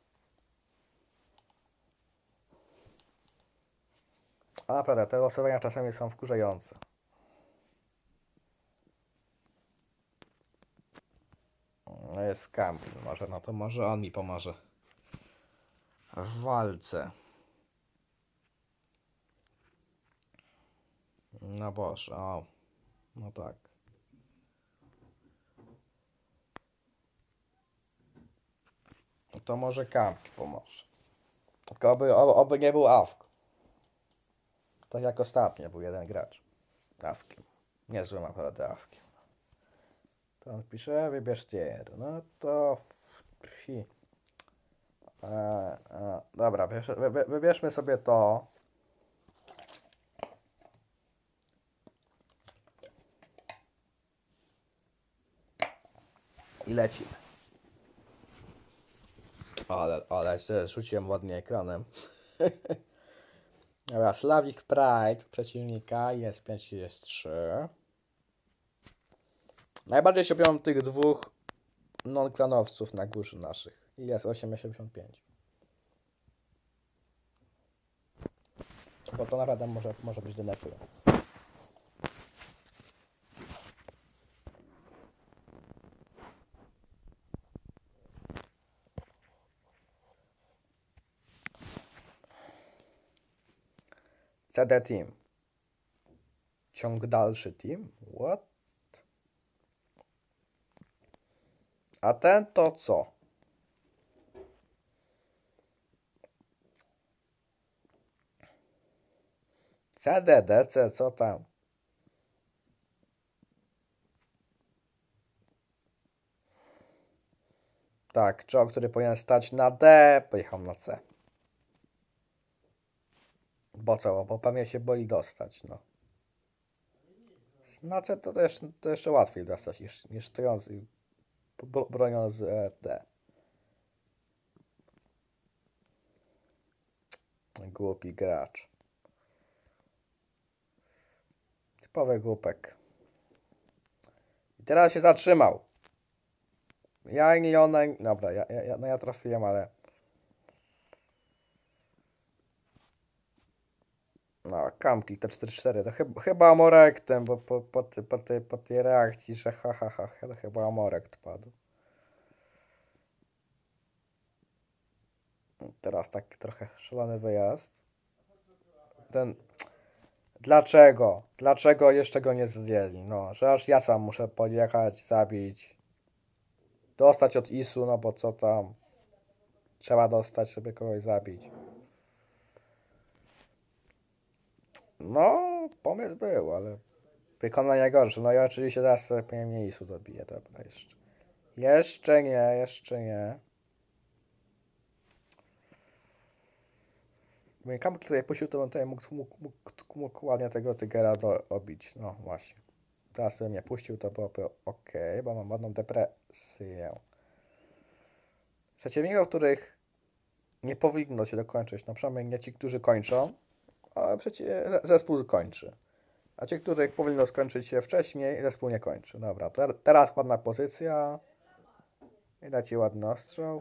A naprawdę, te losowania czasami są wkurzające. No jest Kamil, może, no to może on mi pomoże. W walce. No Boże, o. No tak. To może Kamil pomoże. Tylko oby nie był Awk. Tak jak ostatnio był jeden gracz. Awkiem. Niezłym naprawdę Awkiem. To on pisze, wybierz tier. No to... Dobra, wybierzmy sobie to. I lecimy. Ale rzuciłem ładnie ekranem. Dobra, Slavic Pride przeciwnika jest 5 i jest 3. Najbardziej się biorą tych dwóch non-klanowców na górze naszych. I jest 8,85. Bo to naprawdę może być denerwujące. CD Team. Ciąg dalszy team? What? A ten to co? CDDC, co tam? Tak, czołg, który powinien stać na D, pojechał na C. Bo co? Bo pewnie się boi dostać, no. Na C to jeszcze łatwiej dostać niż stojąc i broniąc z D. Głupi gracz. Typowy głupek. I teraz się zatrzymał. Dobra, ja trafiłem, ale... No, Kamklik to 4-4, to chyba Amorektem, bo po tej reakcji, że to chyba Amorekt padł. Teraz taki trochę szalony wyjazd. Dlaczego? Dlaczego jeszcze go nie zdjęli? No, że aż ja sam muszę podjechać, zabić. Dostać od ISU, no bo co tam? Trzeba dostać, żeby kogoś zabić. No, pomysł był, ale wykonanie gorsze. No i oczywiście zaraz pewnie mnie ISU dobije, dobra, jeszcze. Jeszcze nie. Kamil, który puścił, to on tutaj mógł ładnie tego Tygera obić. No właśnie. Teraz sobie mnie puścił, to byłoby ok, bo mam ładną depresję. Przeciwników, których nie powinno się dokończyć, no przynajmniej nie ci, którzy kończą, a zespół kończy. A ci, których powinno skończyć się wcześniej, zespół nie kończy. Dobra, teraz ładna pozycja. I dacie ładny ostrzał.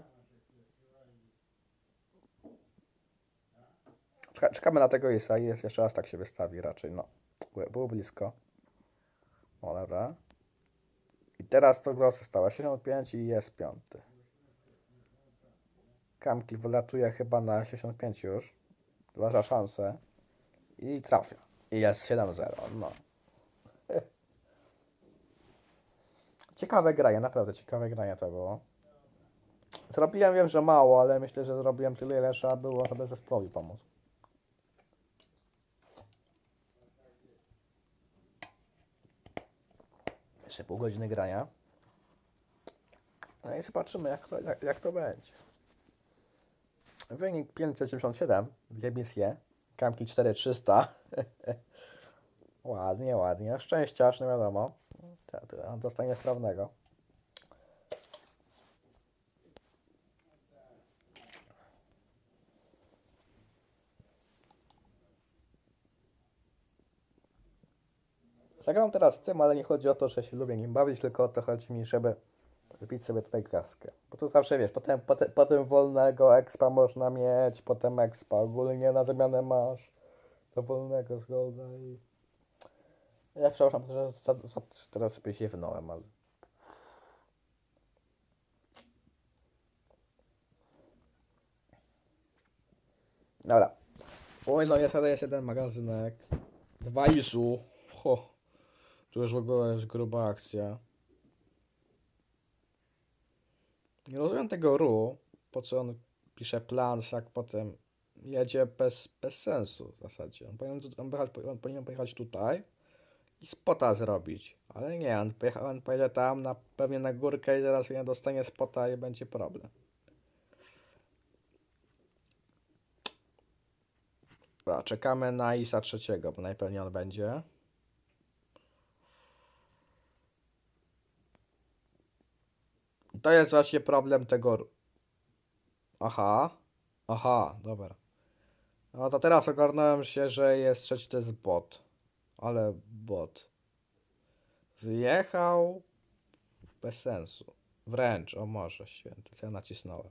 Czekamy na tego Isa i jeszcze raz tak się wystawi raczej, no. Było blisko. O, dobra. I teraz co grozy stała? 65 i jest 5. Kamki wylatuje chyba na 65 już. Uważa szansę. I trafia. I jest 7-0, no. Ciekawe granie, naprawdę ciekawe granie to było. Zrobiłem, wiem, że mało, ale myślę, że zrobiłem tyle, ile trzeba było, żeby zespołowi pomóc. Jeszcze pół godziny grania. No i zobaczymy, jak to będzie. Wynik 577, dwie misje. Kamki 4300. Ładnie. Szczęściarz, nie wiadomo. Dostanie sprawnego. Zagram teraz tym, ale nie chodzi o to, że się lubię nim bawić, tylko o to chodzi mi, żeby wypić sobie tutaj kaskę. Bo to zawsze, wiesz, potem wolnego expa można mieć, potem expa ogólnie na zamianę masz do wolnego z golda i... Ja przepraszam, że teraz sobie ziewnąłem, ale... Dobra. Oj, no jest jeden magazynek. 2 ISU. Tu już w ogóle jest gruba akcja. Nie rozumiem tego RU, po co on pisze plans, jak potem jedzie bez sensu w zasadzie. On powinien pojechać tutaj i spota zrobić, ale nie, on pojedzie tam, pewnie na górkę i zaraz nie dostanie spota i będzie problem. Dobra, czekamy na ISA trzeciego, bo najpewniej on będzie. To jest właśnie problem tego... Aha. Aha, dobra. No to teraz ogarnąłem się, że jest trzeci, to jest bot. Ale bot. Wyjechał bez sensu. Wręcz, o Morze Święty, co ja nacisnąłem.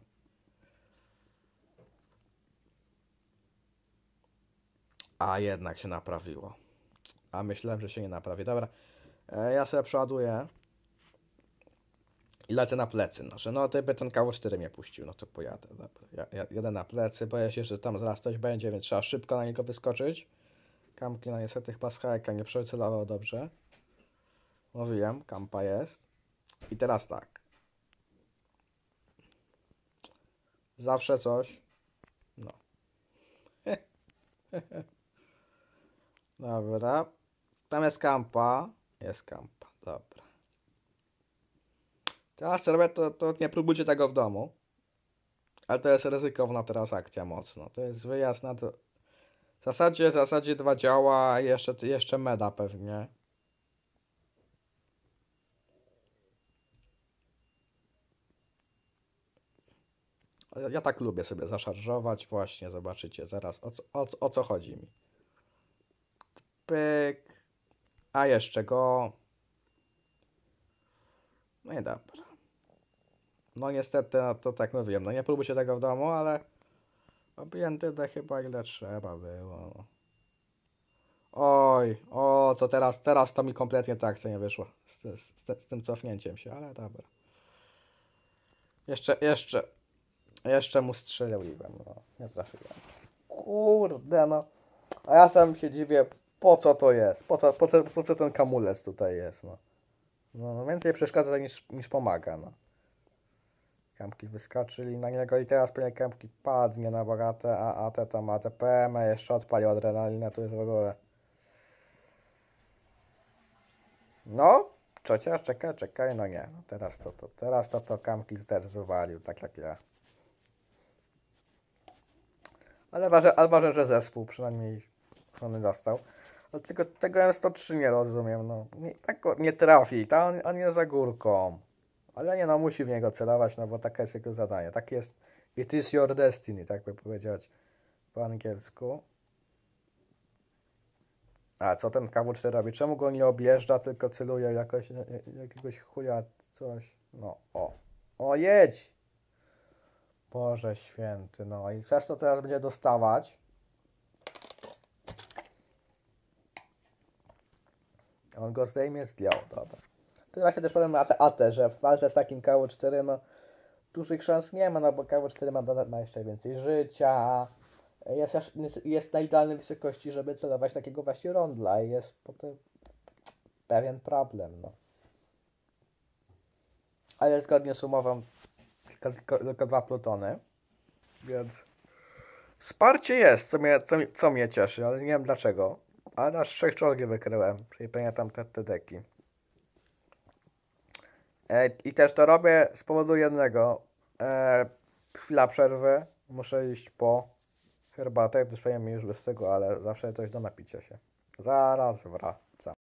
A jednak się naprawiło. A myślałem, że się nie naprawi. Dobra, ja sobie przeładuję i lecę na plecy nasze. No to by ten KW4 mnie puścił, no to pojadę. Dobra. Ja jadę na plecy, boję się, że tam zaraz coś będzie, więc trzeba szybko na niego wyskoczyć. Kampki, no niestety chyba z hajka nie przycelował dobrze. Mówiłem, kampa jest. I teraz tak. Zawsze coś. No. Dobra. Tam jest kampa. Jest kampa. Dobra. Teraz robię to nie próbujcie tego w domu. Ale to jest ryzykowna teraz akcja mocno. To jest wyjazd na to. W zasadzie dwa działa, a jeszcze meda pewnie. Ale ja tak lubię sobie zaszarżować. Właśnie, zobaczycie zaraz o co chodzi mi. Pyk. A jeszcze go. No i dobra. No niestety, no to tak mówiłem. No nie próbujcie tego w domu, ale objęty to chyba ile trzeba było. No. Oj, o, to teraz to mi kompletnie ta akcja nie wyszła z tym cofnięciem się, ale dobra. Jeszcze mu strzeliłem, no, nie trafiłem. Kurde, no. A ja sam się dziwię, po co to jest? Po co ten kamulec tutaj jest, no. No więcej przeszkadza niż pomaga, no. Kampki wyskoczyli na niego i teraz pewnie kampki padnie na bogatę, a te tam ATPM, jeszcze odpalił adrenalinę, to już w ogóle. No, chociaż czekaj, no nie. No teraz to Kamki też zwalił, tak jak ja. Ale ważne, że zespół przynajmniej on dostał. Ale tylko tego M103 nie rozumiem, no. Tak go nie trafi, on jest za górką. Ale nie no, musi w niego celować, no bo takie jest jego zadanie. Tak jest, it is your destiny, tak by powiedzieć po angielsku. A co ten KW4 robi? Czemu go nie objeżdża, tylko celuje jakiegoś chuja, coś. No, o. O, jedź! Boże święty, no i przez to teraz będzie dostawać. On go zdejmie, zdjął, dobra. To właśnie też powiem AT, że w walce z takim KW4, no dużych szans nie ma, no bo KW4 ma jeszcze więcej życia. Jest na idealnej wysokości, żeby celować takiego właśnie rondla i jest potem pewien problem, no. Ale zgodnie z umową tylko 2 plutony, więc wsparcie jest, co mnie cieszy, ale nie wiem dlaczego. Ale aż 3 czołgi wykryłem, czyli pamiętam te deki. I też to robię z powodu jednego. Chwila przerwy, muszę iść po herbatę, gdyż powiem mi już bez tego, ale zawsze coś do napicia się. Zaraz wracam.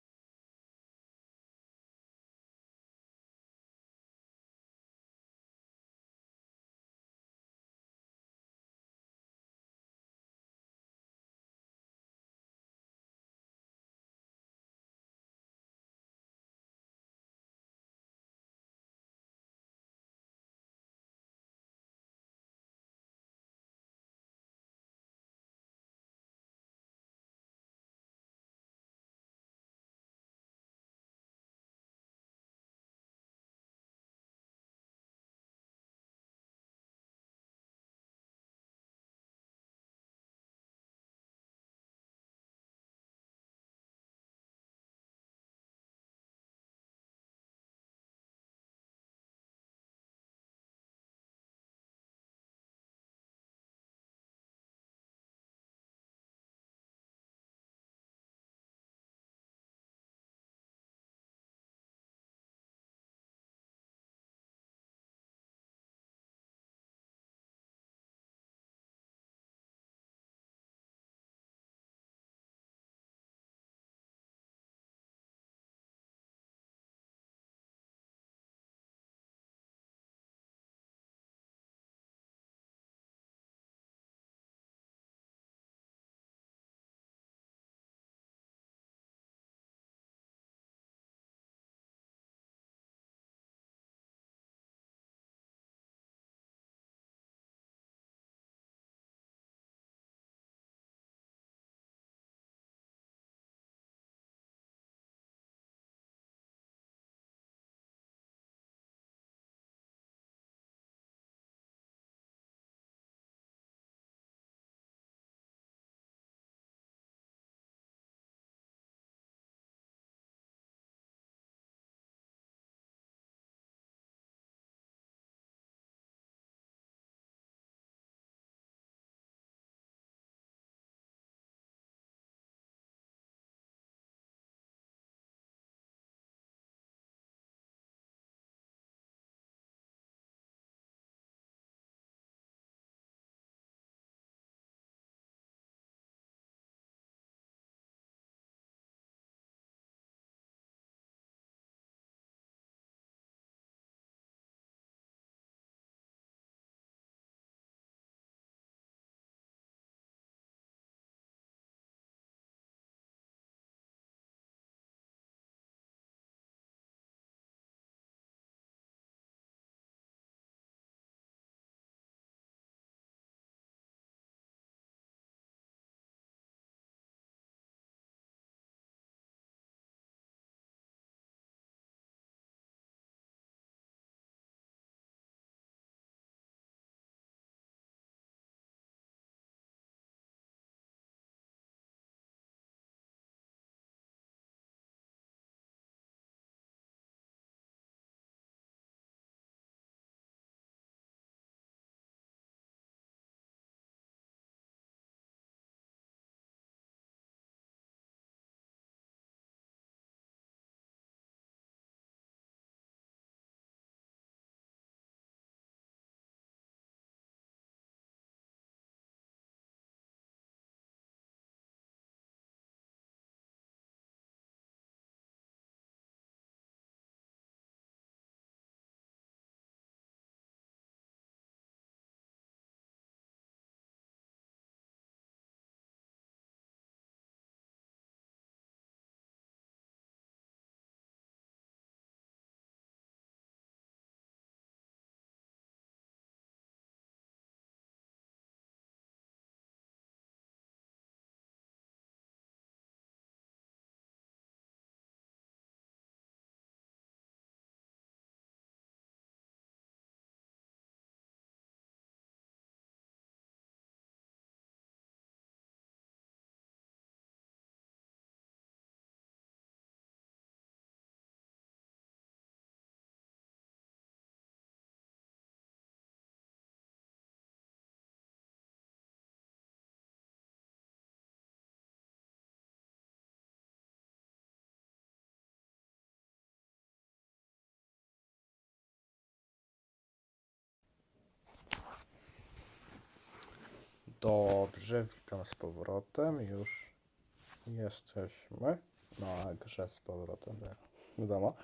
Dobrze, witam z powrotem. Już jesteśmy na grze z powrotem, wiadomo.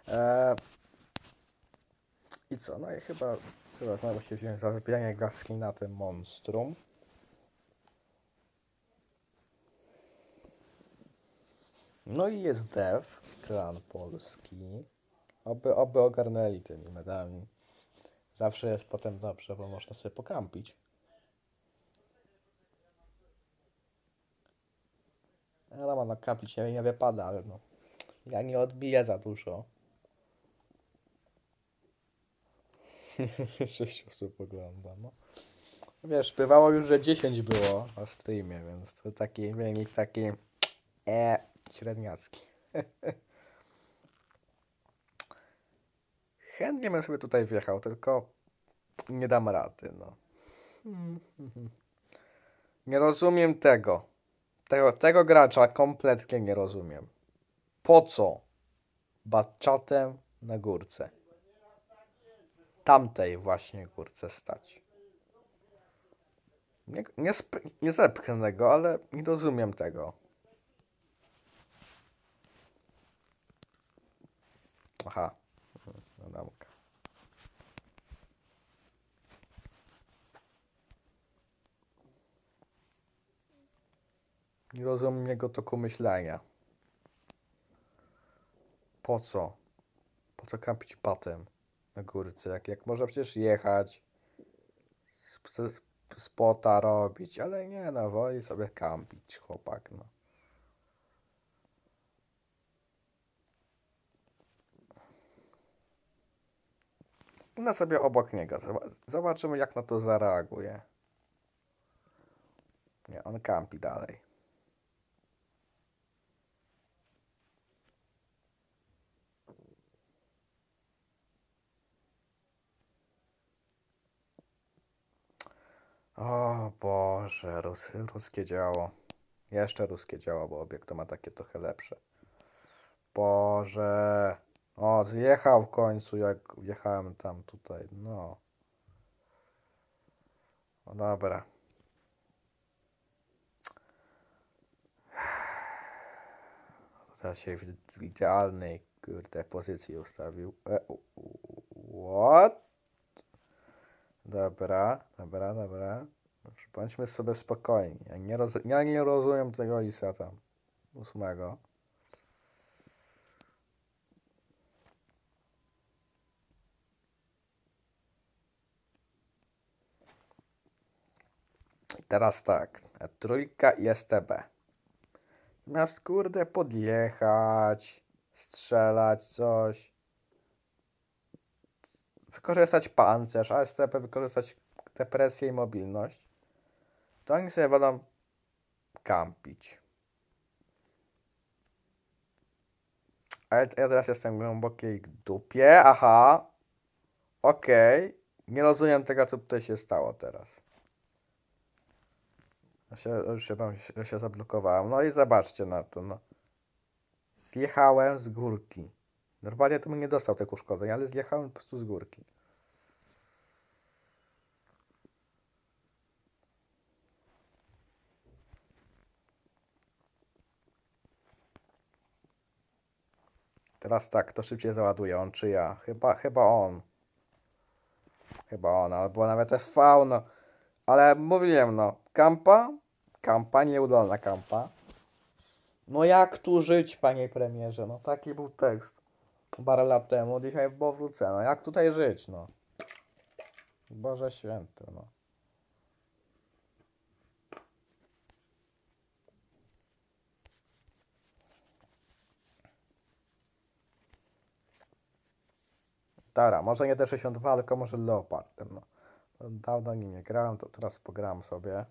I co? No i chyba znowu się wziąłem za wybieranie gaski na tym monstrum. No i jest Dev, klan polski. Oby ogarnęli tymi medami. Zawsze jest potem dobrze, bo można sobie pokampić. No, no kampić nie wypada, ale no. Ja nie odbiję za dużo. 6 osób ogląda, no. Wiesz, bywało już, że 10 było na streamie, więc to taki wynik taki średniacki. Chętnie bym sobie tutaj wjechał, tylko nie dam rady, no. Nie rozumiem tego. Tego gracza kompletnie nie rozumiem. Po co baczatem na górce? Tamtej właśnie górce stać. Nie zepchnę go, ale nie rozumiem tego. Aha. Wiadomka. Nie rozumiem jego toku myślenia. Po co? Po co kampić patem na górce? Jak można przecież jechać, spota robić, ale nie, no woli sobie kampić chłopak, no. Stanę sobie obok niego. Zobaczymy, jak na to zareaguje. Nie, on kampi dalej. O Boże, ruskie działo. Jeszcze ruskie działo, bo obiekt to ma takie trochę lepsze. Boże. O, zjechał w końcu, jak wjechałem tam tutaj. No. No dobra. Teraz się w idealnej, kurde, pozycji ustawił. What? Dobra. Bądźmy sobie spokojni. Ja nie rozumiem tego lisa tam. 8. I teraz tak. Trójka i STB. Zamiast kurde podjechać, strzelać coś. Wykorzystać pancerz, a STB wykorzystać depresję i mobilność. To oni sobie wolą kampić. A ja teraz jestem w głębokiej dupie. Aha. Okej. Nie rozumiem tego, co tutaj się stało teraz. Już się zablokowałem. No i zobaczcie na to. No. Zjechałem z górki. Normalnie to bym nie dostał tych uszkodzeń, ale zjechałem po prostu z górki. Teraz tak, to szybciej załaduje. On czy ja? Chyba on. Chyba on, albo nawet FV, no. Ale mówiłem, no. Kampa, nieudolna kampa. No jak tu żyć, panie premierze? No taki był tekst parę lat temu, dzisiaj powrócę. No jak tutaj żyć, no? Boże święty, no. Dobra, może nie T62, tylko może Leopardem, no. Dawno nim nie grałem, to teraz pogram sobie.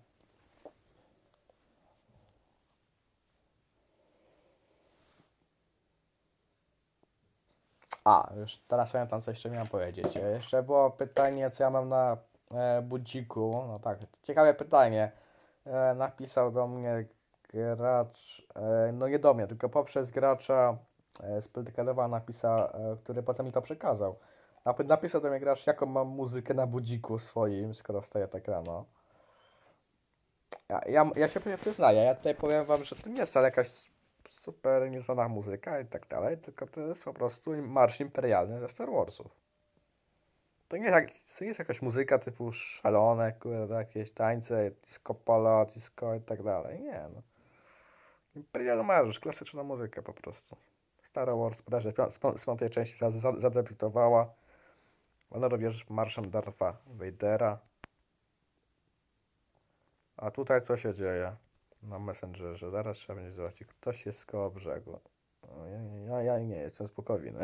A, już teraz pamiętam, co jeszcze miałem powiedzieć. Jeszcze było pytanie, co ja mam na budziku. No tak, ciekawe pytanie. Napisał do mnie gracz, no nie do mnie, tylko poprzez gracza z Polityka napisał, który potem mi to przekazał. Napisał do mnie gracz, jaką mam muzykę na budziku swoim, skoro wstaję tak rano. Ja się przyznaję, ja tutaj powiem wam, że to nie jest wcale jakaś super nieznana muzyka i tak dalej, tylko to jest po prostu marsz imperialny ze Star Warsów. To nie jest jakaś muzyka typu szalone, kurde, jakieś tańce, disco polo, disco i tak dalej. Nie, no. Imperial Marsz, klasyczna muzyka po prostu. Star Wars bodajże z piątej części zadebiutowała. Ona również marszem Dartha Vadera. A tutaj co się dzieje? Na Messengerze. Zaraz trzeba będzie zobaczyć. Ktoś jest koło brzegu. O, ja nie jestem z Bukowiny.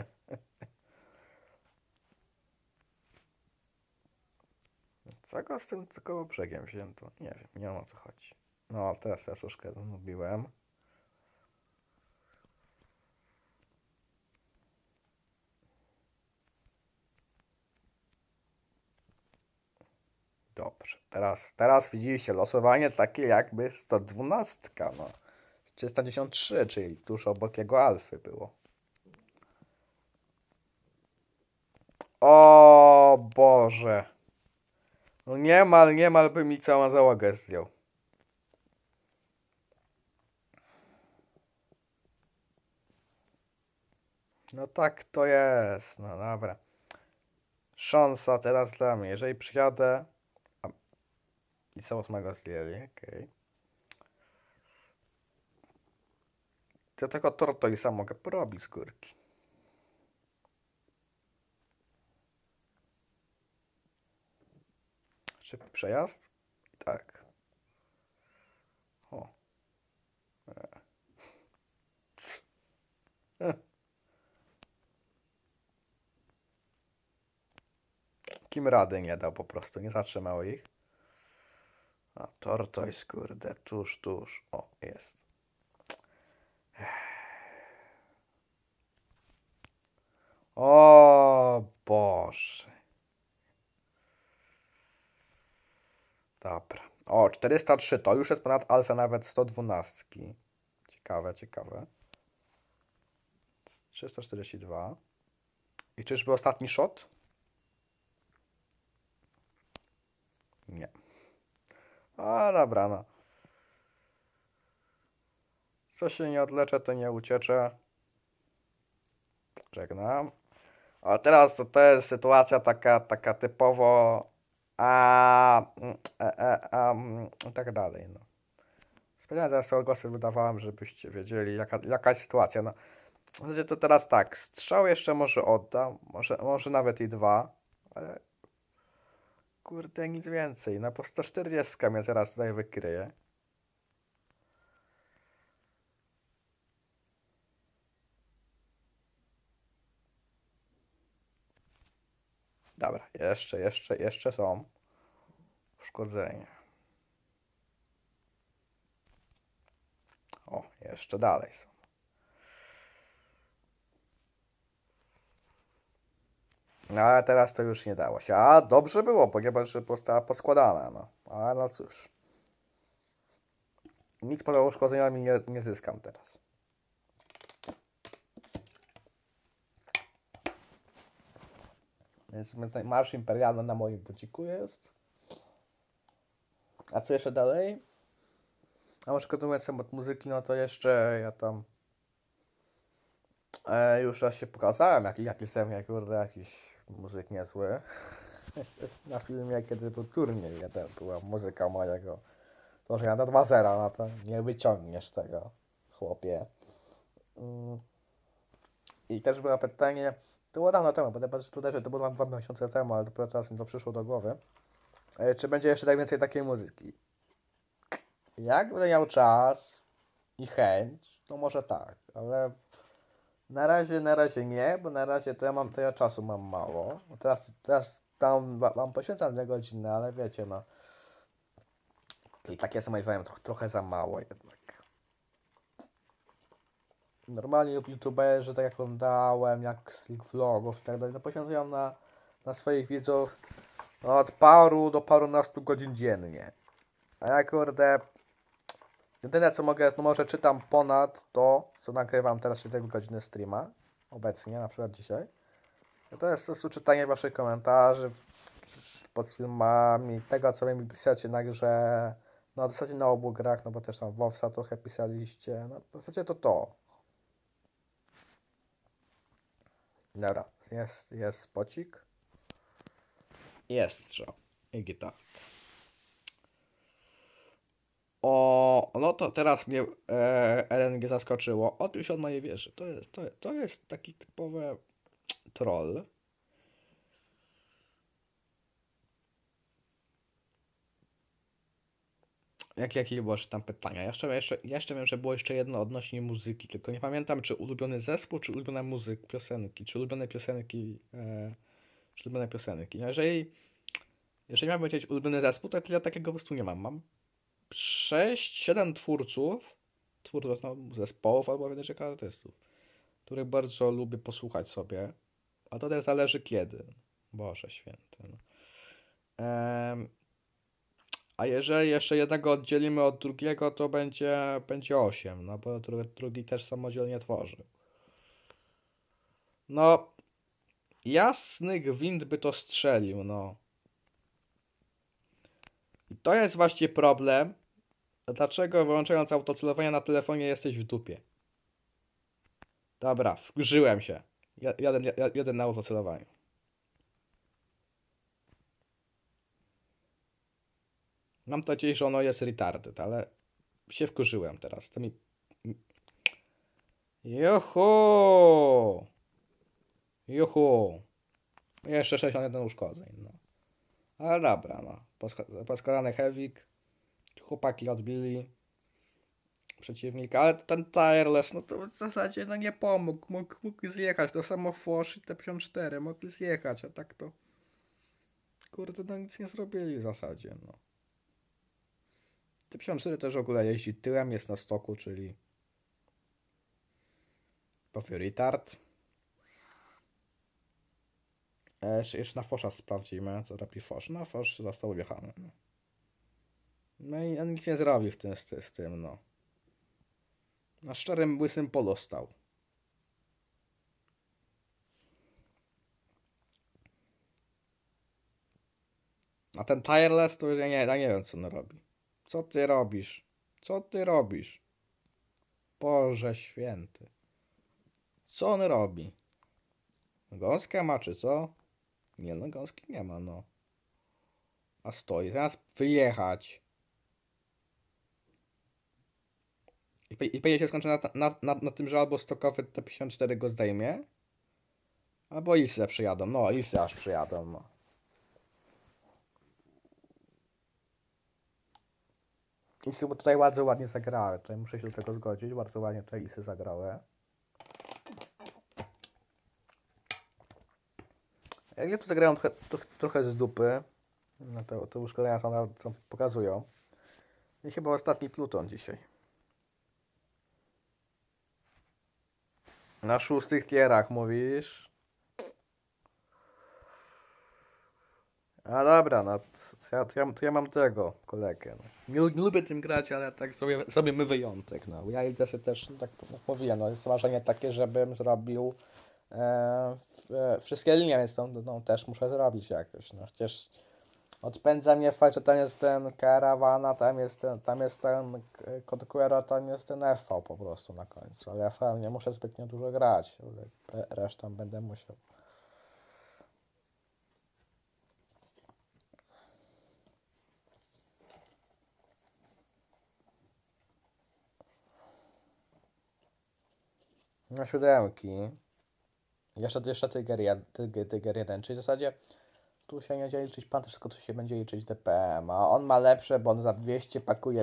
Co go z tym koło brzegiem wzięto? Nie wiem, nie wiem o co chodzi. No, teraz ja troszkę mówiłem. Dobrze, teraz widzicie losowanie takie jakby 112, no. 393, czyli tuż obok jego alfy było. O Boże. No niemal by mi cała załogę zdjął. No tak to jest, no dobra. Szansa teraz dla mnie, jeżeli przyjadę... A, i co 8 zdjęli, okej. To tego tortoisa mogę porobić z górki. Szybki przejazd? Tak. O. E. Kim rady nie dał po prostu, nie zatrzymał ich. A tortoise, kurde, tuż. O, jest. O Boże. Dobra. O, 403 to już jest ponad alfę nawet 112. Ciekawe. 342. I czyżby ostatni shot? Nie. A dobra, no. Co się nie odleczę, to nie ucieczę. Żegnam. A teraz to jest sytuacja taka typowo i tak dalej, no. Specjalnie teraz te odgłosy wydawałem, żebyście wiedzieli jaka jest sytuacja, no. W zasadzie to teraz tak, strzał jeszcze może oddam, może nawet i dwa, ale kurde nic więcej, no po 140 mnie zaraz tutaj wykryje. Dobra, jeszcze są uszkodzenia. O, jeszcze dalej są. No ale teraz to już nie dało się. A dobrze było, ponieważ została poskładana, no. Ale no cóż. Nic poza uszkodzeniami nie zyskam teraz. Więc marsz imperialny na moim buciku jest. A co jeszcze dalej? A może kontynuując temat muzyki, no to jeszcze ja tam już raz się pokazałem, jaki są, kurde, jakiś muzyk niezły. Na filmie, kiedy był turniej, była muzyka mojego. To, że ja na 2-0, no to nie wyciągniesz tego, chłopie. I też było pytanie, to było dawno temu, ponieważ tutaj, że to było 2 miesiące temu, ale dopiero teraz mi to przyszło do głowy. Czy będzie jeszcze tak więcej takiej muzyki? Jak będę miał czas i chęć, to może tak, ale na razie nie, bo na razie to ja czasu mam mało. Teraz tam wam poświęcam 2 godziny, ale wiecie, no. I takie są moim zdaniem trochę za mało jednak. Normalnie youtuberzy, tak jak oglądałem, jak z League Vlogów i tak dalej, no poświęcają na swoich widzów od paru do parunastu godzin dziennie. A ja kurde, jedyne co mogę, no może czytam ponad to, co nagrywam teraz 4 godziny streama, obecnie, na przykład dzisiaj. No to jest po prostu czytanie waszych komentarzy pod filmami, tego co mi piszecie na grze, No w zasadzie na obu grach, no bo też tam WoWsa trochę pisaliście. No w zasadzie to. Dobra, jest spocik. Jest strzał. I gitar. O, no to teraz mnie RNG zaskoczyło. Odbił się od mojej wieży. To jest taki typowy troll. Jakie było jeszcze tam pytania? Jeszcze wiem, że było jeszcze jedno odnośnie muzyki, tylko nie pamiętam, czy ulubiony zespół, czy ulubiona piosenki, czy ulubione piosenki, czy ulubione piosenki. No jeżeli mam powiedzieć ulubiony zespół, to tyle takiego po prostu nie mam. Mam 6-7 twórców no, zespołów albo wydawców artystów, których bardzo lubię posłuchać sobie, a to też zależy kiedy. Boże święty. No. A jeżeli jeszcze jednego oddzielimy od drugiego, to będzie 8, no bo drugi też samodzielnie tworzy. No, jasny gwint by to strzelił, no. I to jest właśnie problem, dlaczego wyłączając autocelowanie na telefonie jesteś w dupie. Dobra, wkurzyłem się. Jeden na autocelowaniu. Mam nadzieję, że ono jest retarded, ale się wkurzyłem teraz. To mi... Juhu! Juhu! Jeszcze 61 uszkodzeń, no. Ale dobra, no. Poskalany Hewik. Chłopaki odbili przeciwnika, ale ten Tireless, no to w zasadzie no nie pomógł. Mógł zjechać. To samo Fosz i T54 mogli zjechać, a tak to... Kurde, no nic nie zrobili w zasadzie, no. T54 też w ogóle jeździ tyłem, jest na stoku, czyli... Powie retard. Jeszcze na Fosza sprawdzimy, co robi Fosz. No, Fosz został wjechany. No i on nic nie zrobi z tym, no. Na szczerym, łysym polu stał. A ten Tireless to ja nie wiem, co on robi. Co ty robisz? Co ty robisz? Boże święty. Co on robi? Gąskę ma, czy co? Nie, no gąski nie ma, no. A stoi, zamiast wyjechać. I pewnie się skończy na tym, że albo stokowy T54 go zdejmie, albo Isle przyjadą. No, Isle aż przyjadą, no. Isy tutaj bardzo ładnie zagrały. Tutaj muszę się do tego zgodzić. Bardzo ładnie tutaj Isy zagrały. Ja tu zagrałem trochę z dupy. No te uszkodzenia są pokazują. I chyba ostatni Pluton dzisiaj. Na 6 tierach mówisz? A dobra, no to ja mam tego kolegę. No. Nie lubię tym grać, ale tak sobie my wyjątek. No. Ja idę sobie też, no, tak mówiłem, no, jest marzenie takie, żebym zrobił wszystkie linie, więc no, też muszę zrobić jakoś. No. Przecież odpędza mnie fakt, że tam jest ten Karawana, tam jest ten Conqueror, tam jest ten FV po prostu na końcu. Ale FV nie muszę zbytnio dużo grać, resztą będę musiał. Na 7. Jeszcze Tyger 1, czyli w zasadzie tu się nie będzie liczyć pancerz, tylko tu się będzie liczyć DPM, a on ma lepsze, bo on za 200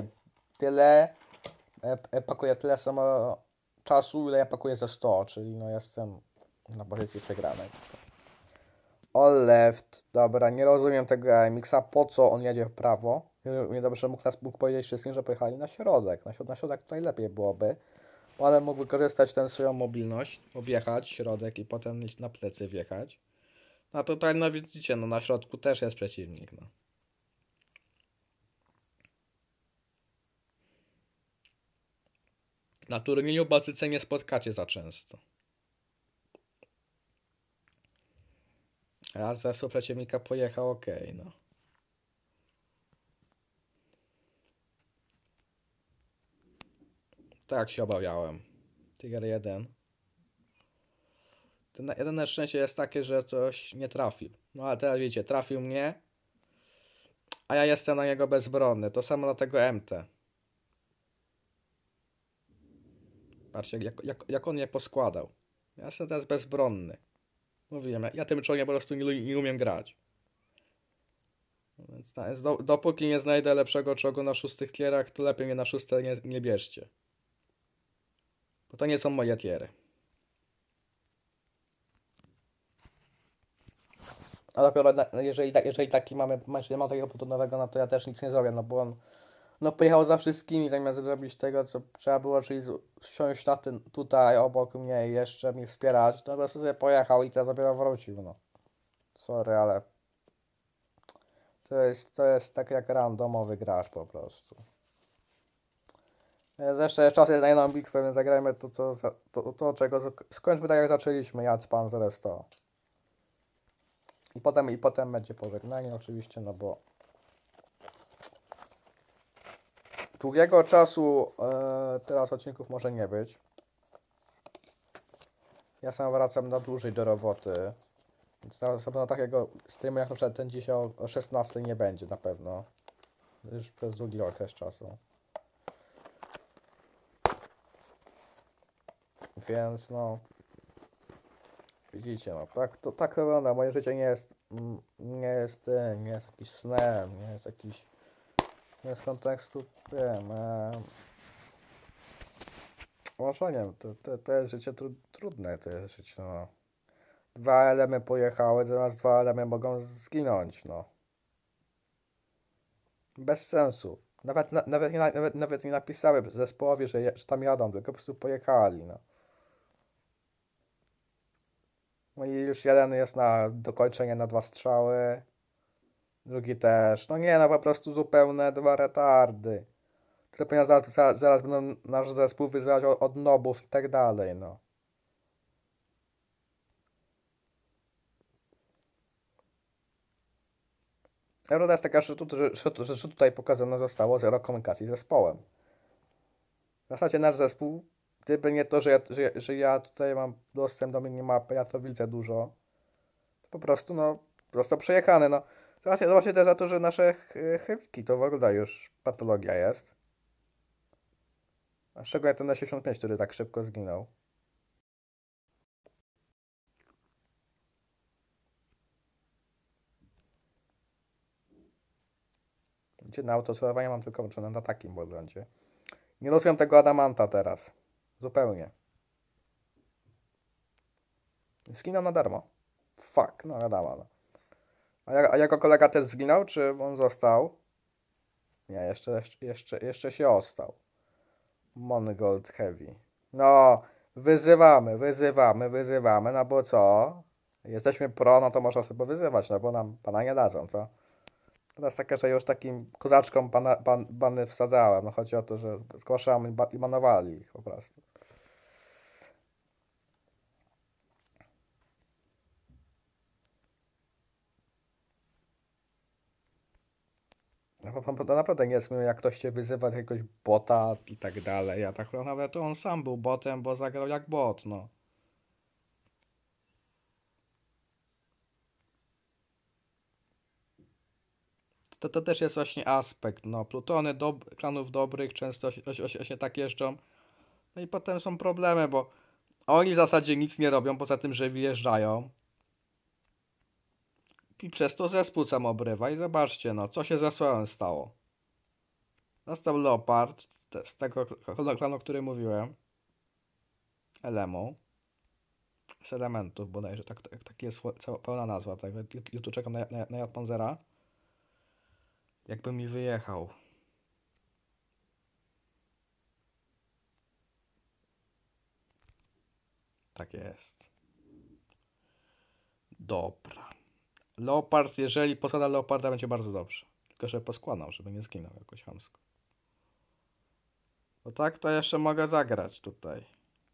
pakuje tyle samo czasu, ile ja pakuję za 100, czyli no jestem na pozycji przegranej. All left, dobra, nie rozumiem tego AMX-a, po co on jedzie w prawo? Nie dobrze mógł powiedzieć wszystkim, że pojechali na środek. Na środek tutaj lepiej byłoby, ale mógł wykorzystać tę swoją mobilność, objechać środek i potem na plecy wjechać. No tutaj, no widzicie, no na środku też jest przeciwnik, no. Na turnieju bazyce nie spotkacie za często. Raz zespół przeciwnika pojechał, ok, no. tak jak się obawiałem. Tiger 1. Ten jedyne szczęście jest takie, że coś nie trafił. No ale teraz wiecie, trafił mnie, a ja jestem na niego bezbronny. To samo na tego MT. Patrzcie, jak on je poskładał. Ja jestem teraz bezbronny. Mówiłem, ja tym czołgiem po prostu nie umiem grać. Więc dopóki nie znajdę lepszego czołgu na 6 tierach, to lepiej mnie na 6 nie bierzcie. Bo to nie są moje tiery. A dopiero jeżeli taki jeżeli mam takiego plutonowego, no to ja też nic nie zrobię, no bo on pojechał za wszystkimi zamiast zrobić tego, co trzeba było, czyli siąść tutaj obok mnie i jeszcze mi wspierać, to po prostu sobie pojechał i teraz dopiero wrócił, no. Sorry, ale to jest tak jak randomowy gracz po prostu. Jeszcze czas jest na jedną bitwę, więc zagrajmy czego skończmy tak jak zaczęliśmy, Panzer 100. I potem będzie pożegnanie oczywiście, no bo długiego czasu teraz odcinków może nie być. Ja sam wracam na dłużej do roboty. Więc na takiego streamu jak na przykład ten dzisiaj o 16 nie będzie na pewno. Już przez długi okres czasu. Więc no... Widzicie, no tak wygląda. Moje życie nie jest jakiś snem, nie jest kontekstu tym... Łączeniem. To jest życie trudne, to jest życie, no. 2 elemy pojechały, teraz 2 elemy mogą zginąć, no. Bez sensu. Nawet nie napisały zespołowi, że tam jadą, tylko po prostu pojechali, no. No i już jeden jest na dokończenie na 2 strzały. Drugi też. No nie, no po prostu zupełne 2 retardy. Tylko zaraz będą nasz zespół wyzywać od nobów i tak dalej, no. Prawda jest taka, że tutaj pokazane zostało zero komunikacji z zespołem. W zasadzie nasz zespół, gdyby nie to, że ja tutaj mam dostęp do minimapy, ja to widzę dużo, to po prostu, no, został przejechany, no. Zobaczcie też za to, że nasze heaviki to w ogóle już patologia jest. A szczególnie ten Na-65, który tak szybko zginął. Gdzie na autocelowanie mam tylko włączone na takim podglądzie. Nie losuję tego adamanta teraz. Zupełnie. Zginął na darmo. Fuck, no wiadomo. No. A jego kolega też zginął, czy on został? Nie, jeszcze się ostał. Mongold Heavy. No, wyzywamy, no bo co? Jesteśmy pro, no to można sobie wyzywać, no bo nam pana nie dadzą, co? Teraz takie, że już takim kozaczkom bany wsadzałem. No chodzi o to, że zgłaszałem i banowali ich po prostu. To naprawdę nie jest miłe, jak ktoś cię wyzywa jakiegoś bota i tak dalej. Ja tak nawet to on sam był botem, bo zagrał jak bot, no. To też jest właśnie aspekt, no. Plutony klanów dobrych często się tak jeżdżą. No i potem są problemy, bo oni w zasadzie nic nie robią, poza tym, że wyjeżdżają. I przez to zespół sam obrywa. I zobaczcie, no, co się z zespołem stało. Został Leopard, z tego klanu, o którym mówiłem. Elemu. Z elementów bodajże, tak jest pełna nazwa tego. Ja tu czekam na Panzera. Jakby mi wyjechał. Tak jest. Dobra. Leopard, jeżeli posada Leoparda, będzie bardzo dobrze. Tylko, żeby poskładał, żeby nie zginął jakoś chamsko. No tak, to jeszcze mogę zagrać tutaj.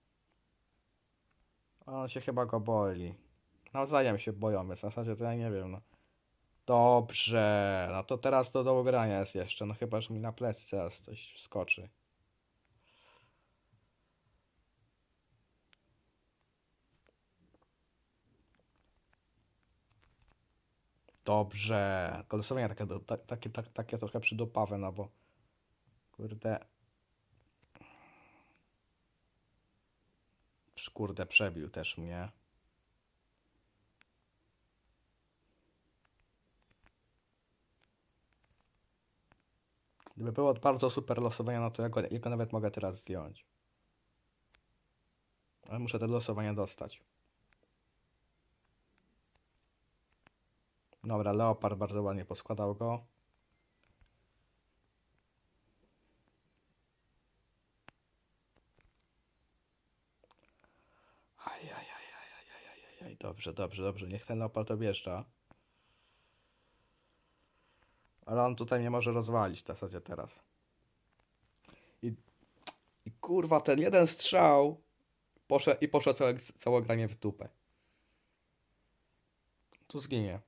On się chyba go boi. Nawzajem się boją, więc w zasadzie to ja nie wiem, no. Dobrze, no to teraz do ugrania jest jeszcze, no chyba, że mi na plecy teraz coś wskoczy. Dobrze. Losowanie takie trochę przydupawe, no bo kurde. Kurde, przebił też mnie. Gdyby było bardzo super losowanie, no to ja go nawet mogę teraz zdjąć. Ale muszę te losowania dostać. Dobra, Leopard bardzo ładnie poskładał go. Dobrze, dobrze, dobrze. Niech ten Leopard objeżdża. Ale on tutaj nie może rozwalić w zasadzie teraz. I kurwa, ten jeden strzał poszedł całe granie w dupę. Tu zginie.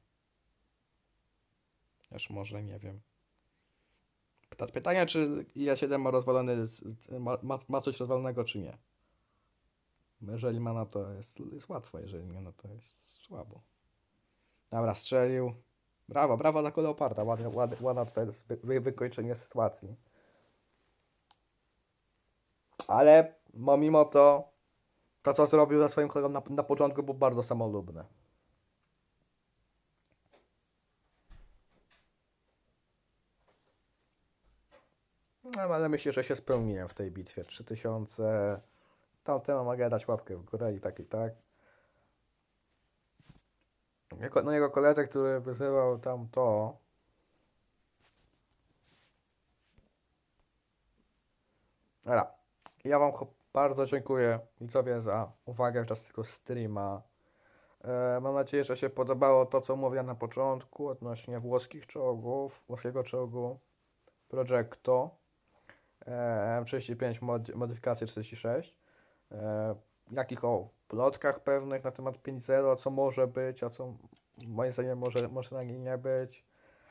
Aż może, nie wiem. Pytanie, czy IS-7 ma rozwalony, ma coś rozwalonego, czy nie. Jeżeli ma, no to jest łatwo, jeżeli nie, no to jest słabo. Dobra, strzelił. Brawo, brawo dla Leoparda. Ładne tutaj wykończenie sytuacji. Ale mimo to co zrobił ze swoim kolegą na początku, było bardzo samolubne. No, ale myślę, że się spełniłem w tej bitwie. 3000. Tamtemu mogę dać łapkę w górę i tak i tak. Jego koledze, który wyzywał tam to. Dobra. Ja wam bardzo dziękuję widzowie za uwagę w czasie tego streama. Mam nadzieję, że się podobało to, co mówiłem na początku odnośnie włoskiego czołgu Projecto 35 modyfikacji 46. Jakich o plotkach pewnych na temat 5.0, co może być, a co moim zdaniem może na niej nie być.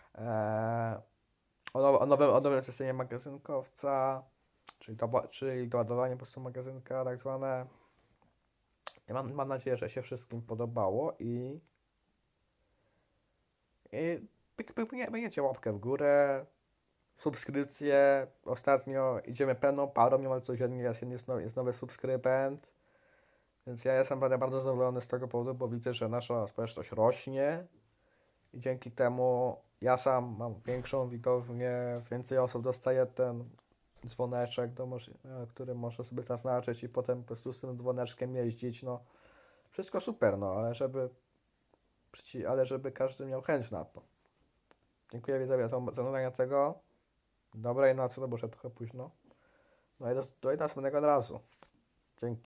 O nowym systemie magazynkowca, czyli doładowanie po prostu magazynka tak zwane. Mam nadzieję, że się wszystkim podobało i będziecie łapkę w górę, subskrypcję. Ostatnio idziemy pełną parą, mimo że jest nowy subskrybent. Więc ja jestem bardzo zadowolony z tego powodu, bo widzę, że nasza społeczność rośnie i dzięki temu ja sam mam większą widownię, więcej osób dostaje ten dzwoneczek, który może sobie zaznaczyć i potem po prostu z tym dzwoneczkiem jeździć. No, wszystko super, no, ale żeby każdy miał chęć na to. Dziękuję widzowie za oglądanie tego. Dobrej nocy, no bo już trochę późno. No i do następnego razu. Dzięki.